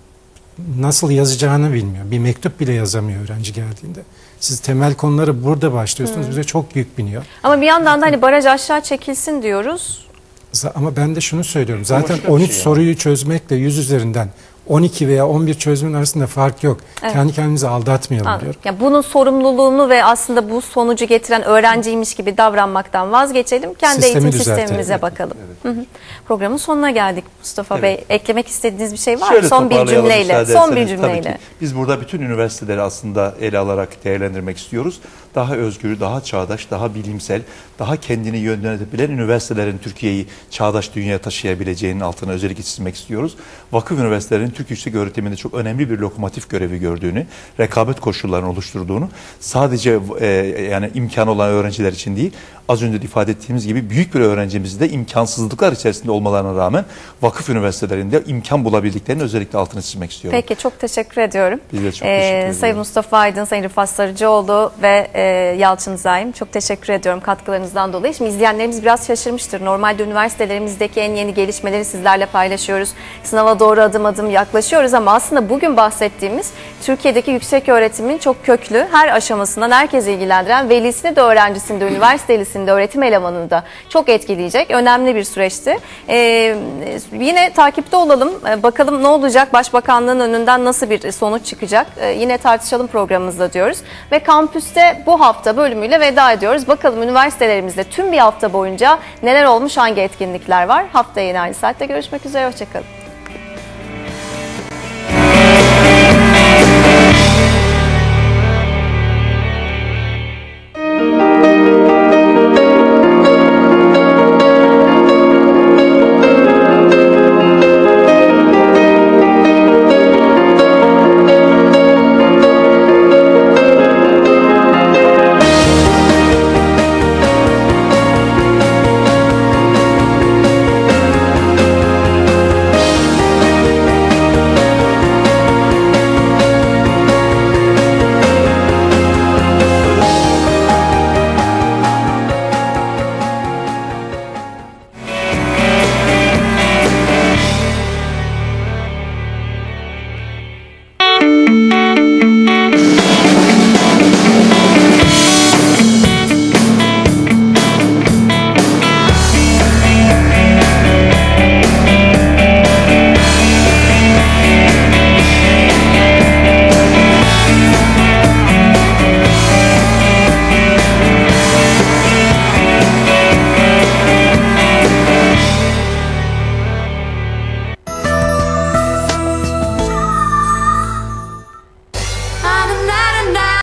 nasıl yazacağını bilmiyor. Bir mektup bile yazamıyor öğrenci geldiğinde. Siz temel konuları burada başlıyorsunuz. Hmm. Bize çok büyük biniyor. Ama bir yandan da hani baraj aşağı çekilsin diyoruz. Ama ben de şunu söylüyorum. Zaten on üç şey soruyu çözmekle yüz üzerinden on iki veya on bir çözümün arasında fark yok. Evet. Kendi kendimizi aldatmayalım Anladım. diyorum. Ya bunun sorumluluğunu ve aslında bu sonucu getiren öğrenciymiş gibi davranmaktan vazgeçelim. Kendi Sistemi eğitim sistemimize evet. bakalım. Evet. Hı hı. Programın sonuna geldik Mustafa evet. Bey. Eklemek istediğiniz bir şey var mı? Son bir cümleyle. Son bir cümleyle. Biz burada bütün üniversiteleri aslında ele alarak değerlendirmek istiyoruz. Daha özgür, daha çağdaş, daha bilimsel, daha kendini yönlenebilen üniversitelerin Türkiye'yi çağdaş dünyaya taşıyabileceğinin altına özellikle çizmek istiyoruz. Vakıf üniversitelerinin Türk yüksek öğretiminde çok önemli bir lokomotif görevi gördüğünü, rekabet koşullarını oluşturduğunu, sadece e, yani imkanı olan öğrenciler için değil, az önce de ifade ettiğimiz gibi büyük bir öğrencimiz de imkansızlıklar içerisinde olmalarına rağmen vakıf üniversitelerinde imkan bulabildiklerini özellikle altını çizmek istiyorum. Peki çok teşekkür ediyorum. Biz de çok teşekkür ediyoruz. Ee, Sayın Mustafa Aydın, Sayın Rıfat Sarıcıoğlu ve e, Yalçın Zaim çok teşekkür ediyorum katkılarınızdan dolayı. Şimdi izleyenlerimiz biraz şaşırmıştır. Normalde üniversitelerimizdeki en yeni gelişmeleri sizlerle paylaşıyoruz. Sınava doğru adım adım yaklaşıyoruz ama aslında bugün bahsettiğimiz Türkiye'deki yüksek öğretimin çok köklü, her aşamasından herkes ilgilendiren, velisini de öğrencisini de üniversitelisini öğretisinde, öğretim elemanını da çok etkileyecek önemli bir süreçti. Ee, yine takipte olalım. Ee, bakalım ne olacak? Başbakanlığın önünden nasıl bir sonuç çıkacak? Ee, yine tartışalım programımızda diyoruz. Ve kampüste bu hafta bölümüyle veda ediyoruz. Bakalım üniversitelerimizde tüm bir hafta boyunca neler olmuş, hangi etkinlikler var? Haftaya yine aynı saatte görüşmek üzere. Hoşçakalın.